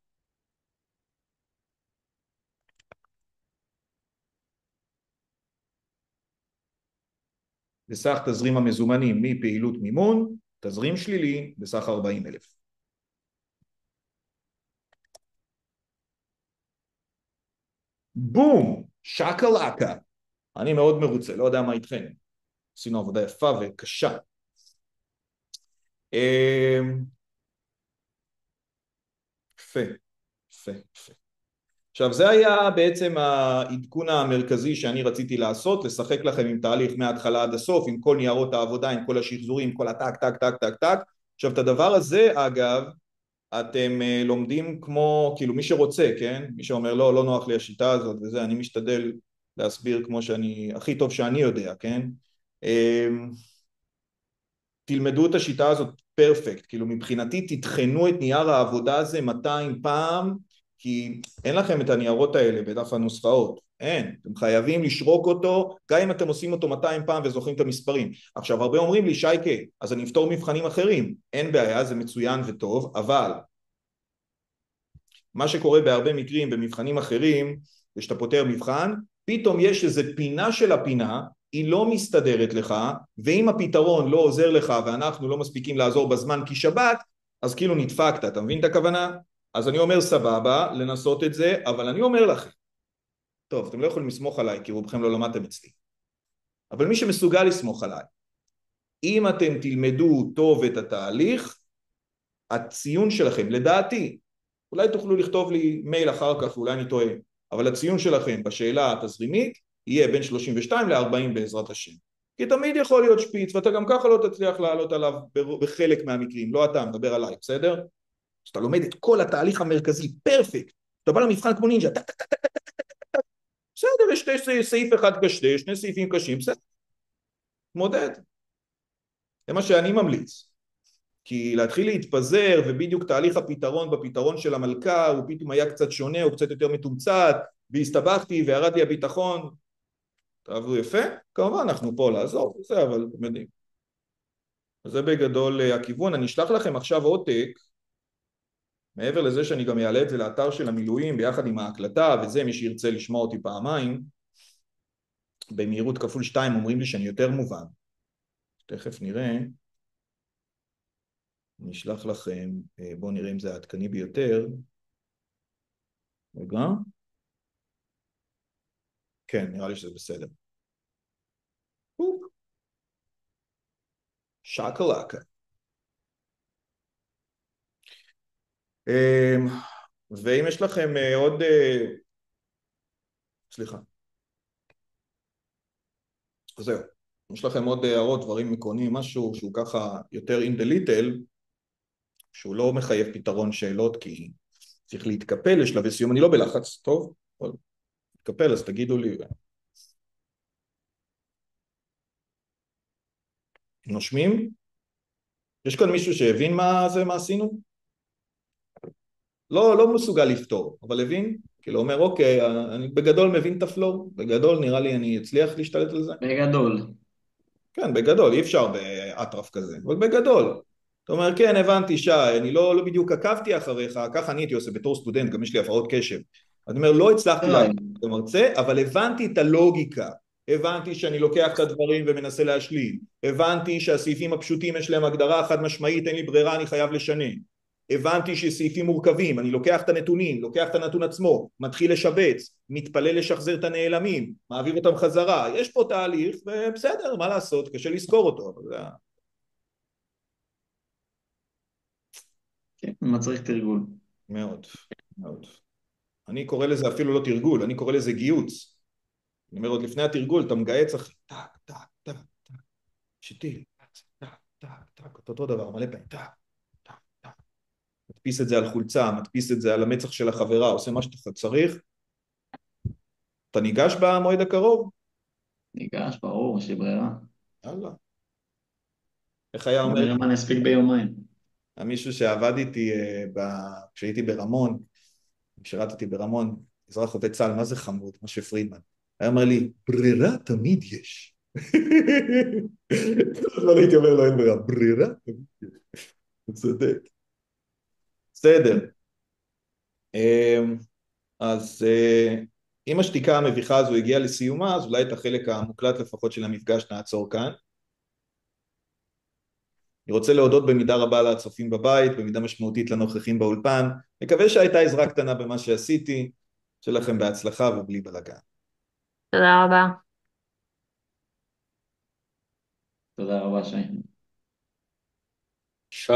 בסך תזרים המזומנים מפעילות מימון, תזרים שלילי בסך ארבעים אלף. בום! שקלקה. אני מאוד מרוצה, לא יודע מה איתכם. עשינו עבודה יפה וקשה. יפה, יפה, יפה. עכשיו זה היה בעצם העדכון המרכזי שאני רציתי לעשות, לשחק לכם עם תהליך מההתחלה עד הסוף, עם כל ניירות העבודה, עם כל השחזורים, עם כל הטק, טק, טק, טק, טק. עכשיו את הדבר הזה אגב, אתם לומדים כמו, כאילו מי שרוצה, כן? מי שאומר לא, לא נוח לי השיטה הזאת וזה, אני משתדל להסביר כמו שאני, הכי טוב שאני יודע, כן? תלמדו את השיטה הזאת פרפקט, כאילו מבחינתי תתחנו את נייר העבודה הזה מאתיים פעם, כי אין לכם את הניירות האלה בדף הנוסחאות, אין, אתם חייבים לשרוק אותו, גם אם אתם עושים אותו מאתיים פעם וזוכרים את המספרים. עכשיו הרבה אומרים לי שייקה, אז אני אפתור מבחנים אחרים, אין בעיה, זה מצוין וטוב, אבל מה שקורה בהרבה מקרים במבחנים אחרים, זה שאתה פותר מבחן, פתאום יש איזה פינה של הפינה, היא לא מסתדרת לך, ואם הפתרון לא עוזר לך ואנחנו לא מספיקים לעזור בזמן כי שבת, אז כאילו נדפקת, אתה מבין את הכוונה? אז אני אומר סבבה, לנסות את זה, אבל אני אומר לכם, טוב, אתם לא יכולים לסמוך עליי, כי רובכם לא למדתם אצלי, אבל מי שמסוגל לסמוך עליי, אם אתם תלמדו טוב את התהליך, הציון שלכם, לדעתי, אולי תוכלו לכתוב לי מייל אחר כך, אולי אני טועה, אבל הציון שלכם בשאלה התזרימית יהיה בין שלושים ושתיים ל-ארבעים בעזרת השם. כי תמיד יכול להיות שפיץ, ואתה גם ככה לא תצליח לעלות עליו בחלק מהמקרים, לא אתה, מדבר עליי, בסדר? שאתה לומד את כל התהליך המרכזי, פרפקט, אתה בא למבחן כמו נינג'ה, בסדר, יש שתי סעיף אחד קשה, שני סעיפים קשים, בסדר, מודד. זה מה שאני ממליץ. כי להתחיל להתפזר ובדיוק תהליך הפתרון בפתרון של המלכה הוא פתאום היה קצת שונה, הוא קצת יותר מתומצת והסתבכתי וירד לי הביטחון, תעברו יפה, כמובן אנחנו פה לעזור, זה אבל אתם יודעים. זה בגדול הכיוון. אני אשלח לכם עכשיו עותק, מעבר לזה שאני גם אעלה את זה לאתר של המילואים ביחד עם ההקלטה וזה, מי שירצה לשמוע אותי פעמיים, במהירות כפול שתיים אומרים לי שאני יותר מובן, תכף נראה. אני אשלח לכם, בואו נראה אם זה העדכני ביותר. רגע. כן, נראה לי שזה בסדר. שקלקה. ואם יש לכם עוד... סליחה. זהו. יש לכם עוד הערות, דברים עקרוניים, משהו שהוא ככה יותר in the little, שהוא לא מחייב פתרון שאלות, כי צריך להתקפל לשלבי סיום, אני לא בלחץ, טוב? אבל להתקפל, אז תגידו לי. נושמים? יש כאן מישהו שהבין מה זה, מה עשינו? לא, לא מסוגל לפתור, אבל הבין? כאילו אומר, אוקיי, אני בגדול מבין את הפלואו, בגדול נראה לי אני אצליח להשתלט על זה. בגדול. כן, בגדול, אי אפשר באטרף כזה, אבל בגדול. אתה אומר, כן, הבנתי, שי, אני לא, לא בדיוק עקבתי אחריך, ככה אני הייתי עושה בתור סטודנט, גם יש לי הפרעות קשב. אני אומר, לא הצלחתי לא, להגיד את המרצה, אבל הבנתי את הלוגיקה. הבנתי שאני לוקח את הדברים ומנסה להשלים. הבנתי שהסעיפים הפשוטים יש להם הגדרה חד משמעית, אין לי ברירה, אני חייב לשנן. הבנתי שסעיפים מורכבים, אני לוקח את הנתונים, לוקח את הנתון עצמו, מתחיל לשבץ, מתפלל לשחזר את הנעלמים, מעביר אותם חזרה, יש פה תהליך, ובסדר, מה לעשות, קשה לזכור אותו, אבל זה... כן, מצריך תרגול. מאוד, מאוד. אני קורא לזה אפילו לא תרגול, אני קורא לזה גיוץ. אני אומר, עוד לפני התרגול, אתה מגייץ אחי, טק, טק, טק, טק, שתיל, טק, טק, טק, אותו דבר, מלא פעמים, טק, טק, טק. מדפיס את זה על חולצה, מדפיס את זה על המצח של החברה, עושה מה שאתה צריך. אתה ניגש במועד הקרוב? ניגש, ברור, יש לי ברירה. יאללה. איך היה בוא אומר? נראה מה נספיק ביומיים. מישהו שעבד איתי כשהייתי ברמון, שירתתי ברמון, אזרח עובד צה"ל, מה זה חמוד, משה פרידמן, היה אומר לי, ברירה תמיד יש. כל הזמן הייתי אומר לו, אין ברירה, ברירה תמיד יש. הוא צודק. בסדר. אז אם השתיקה המביכה הזו הגיעה לסיומה, אז אולי את החלק המוקלט לפחות של המפגש נעצור כאן. אני רוצה להודות במידה רבה לצופים בבית, במידה משמעותית לנוכחים באולפן. מקווה שהייתה עזרה קטנה במה שעשיתי. שלכם בהצלחה ובלי בלגן. תודה רבה. תודה רבה, שי.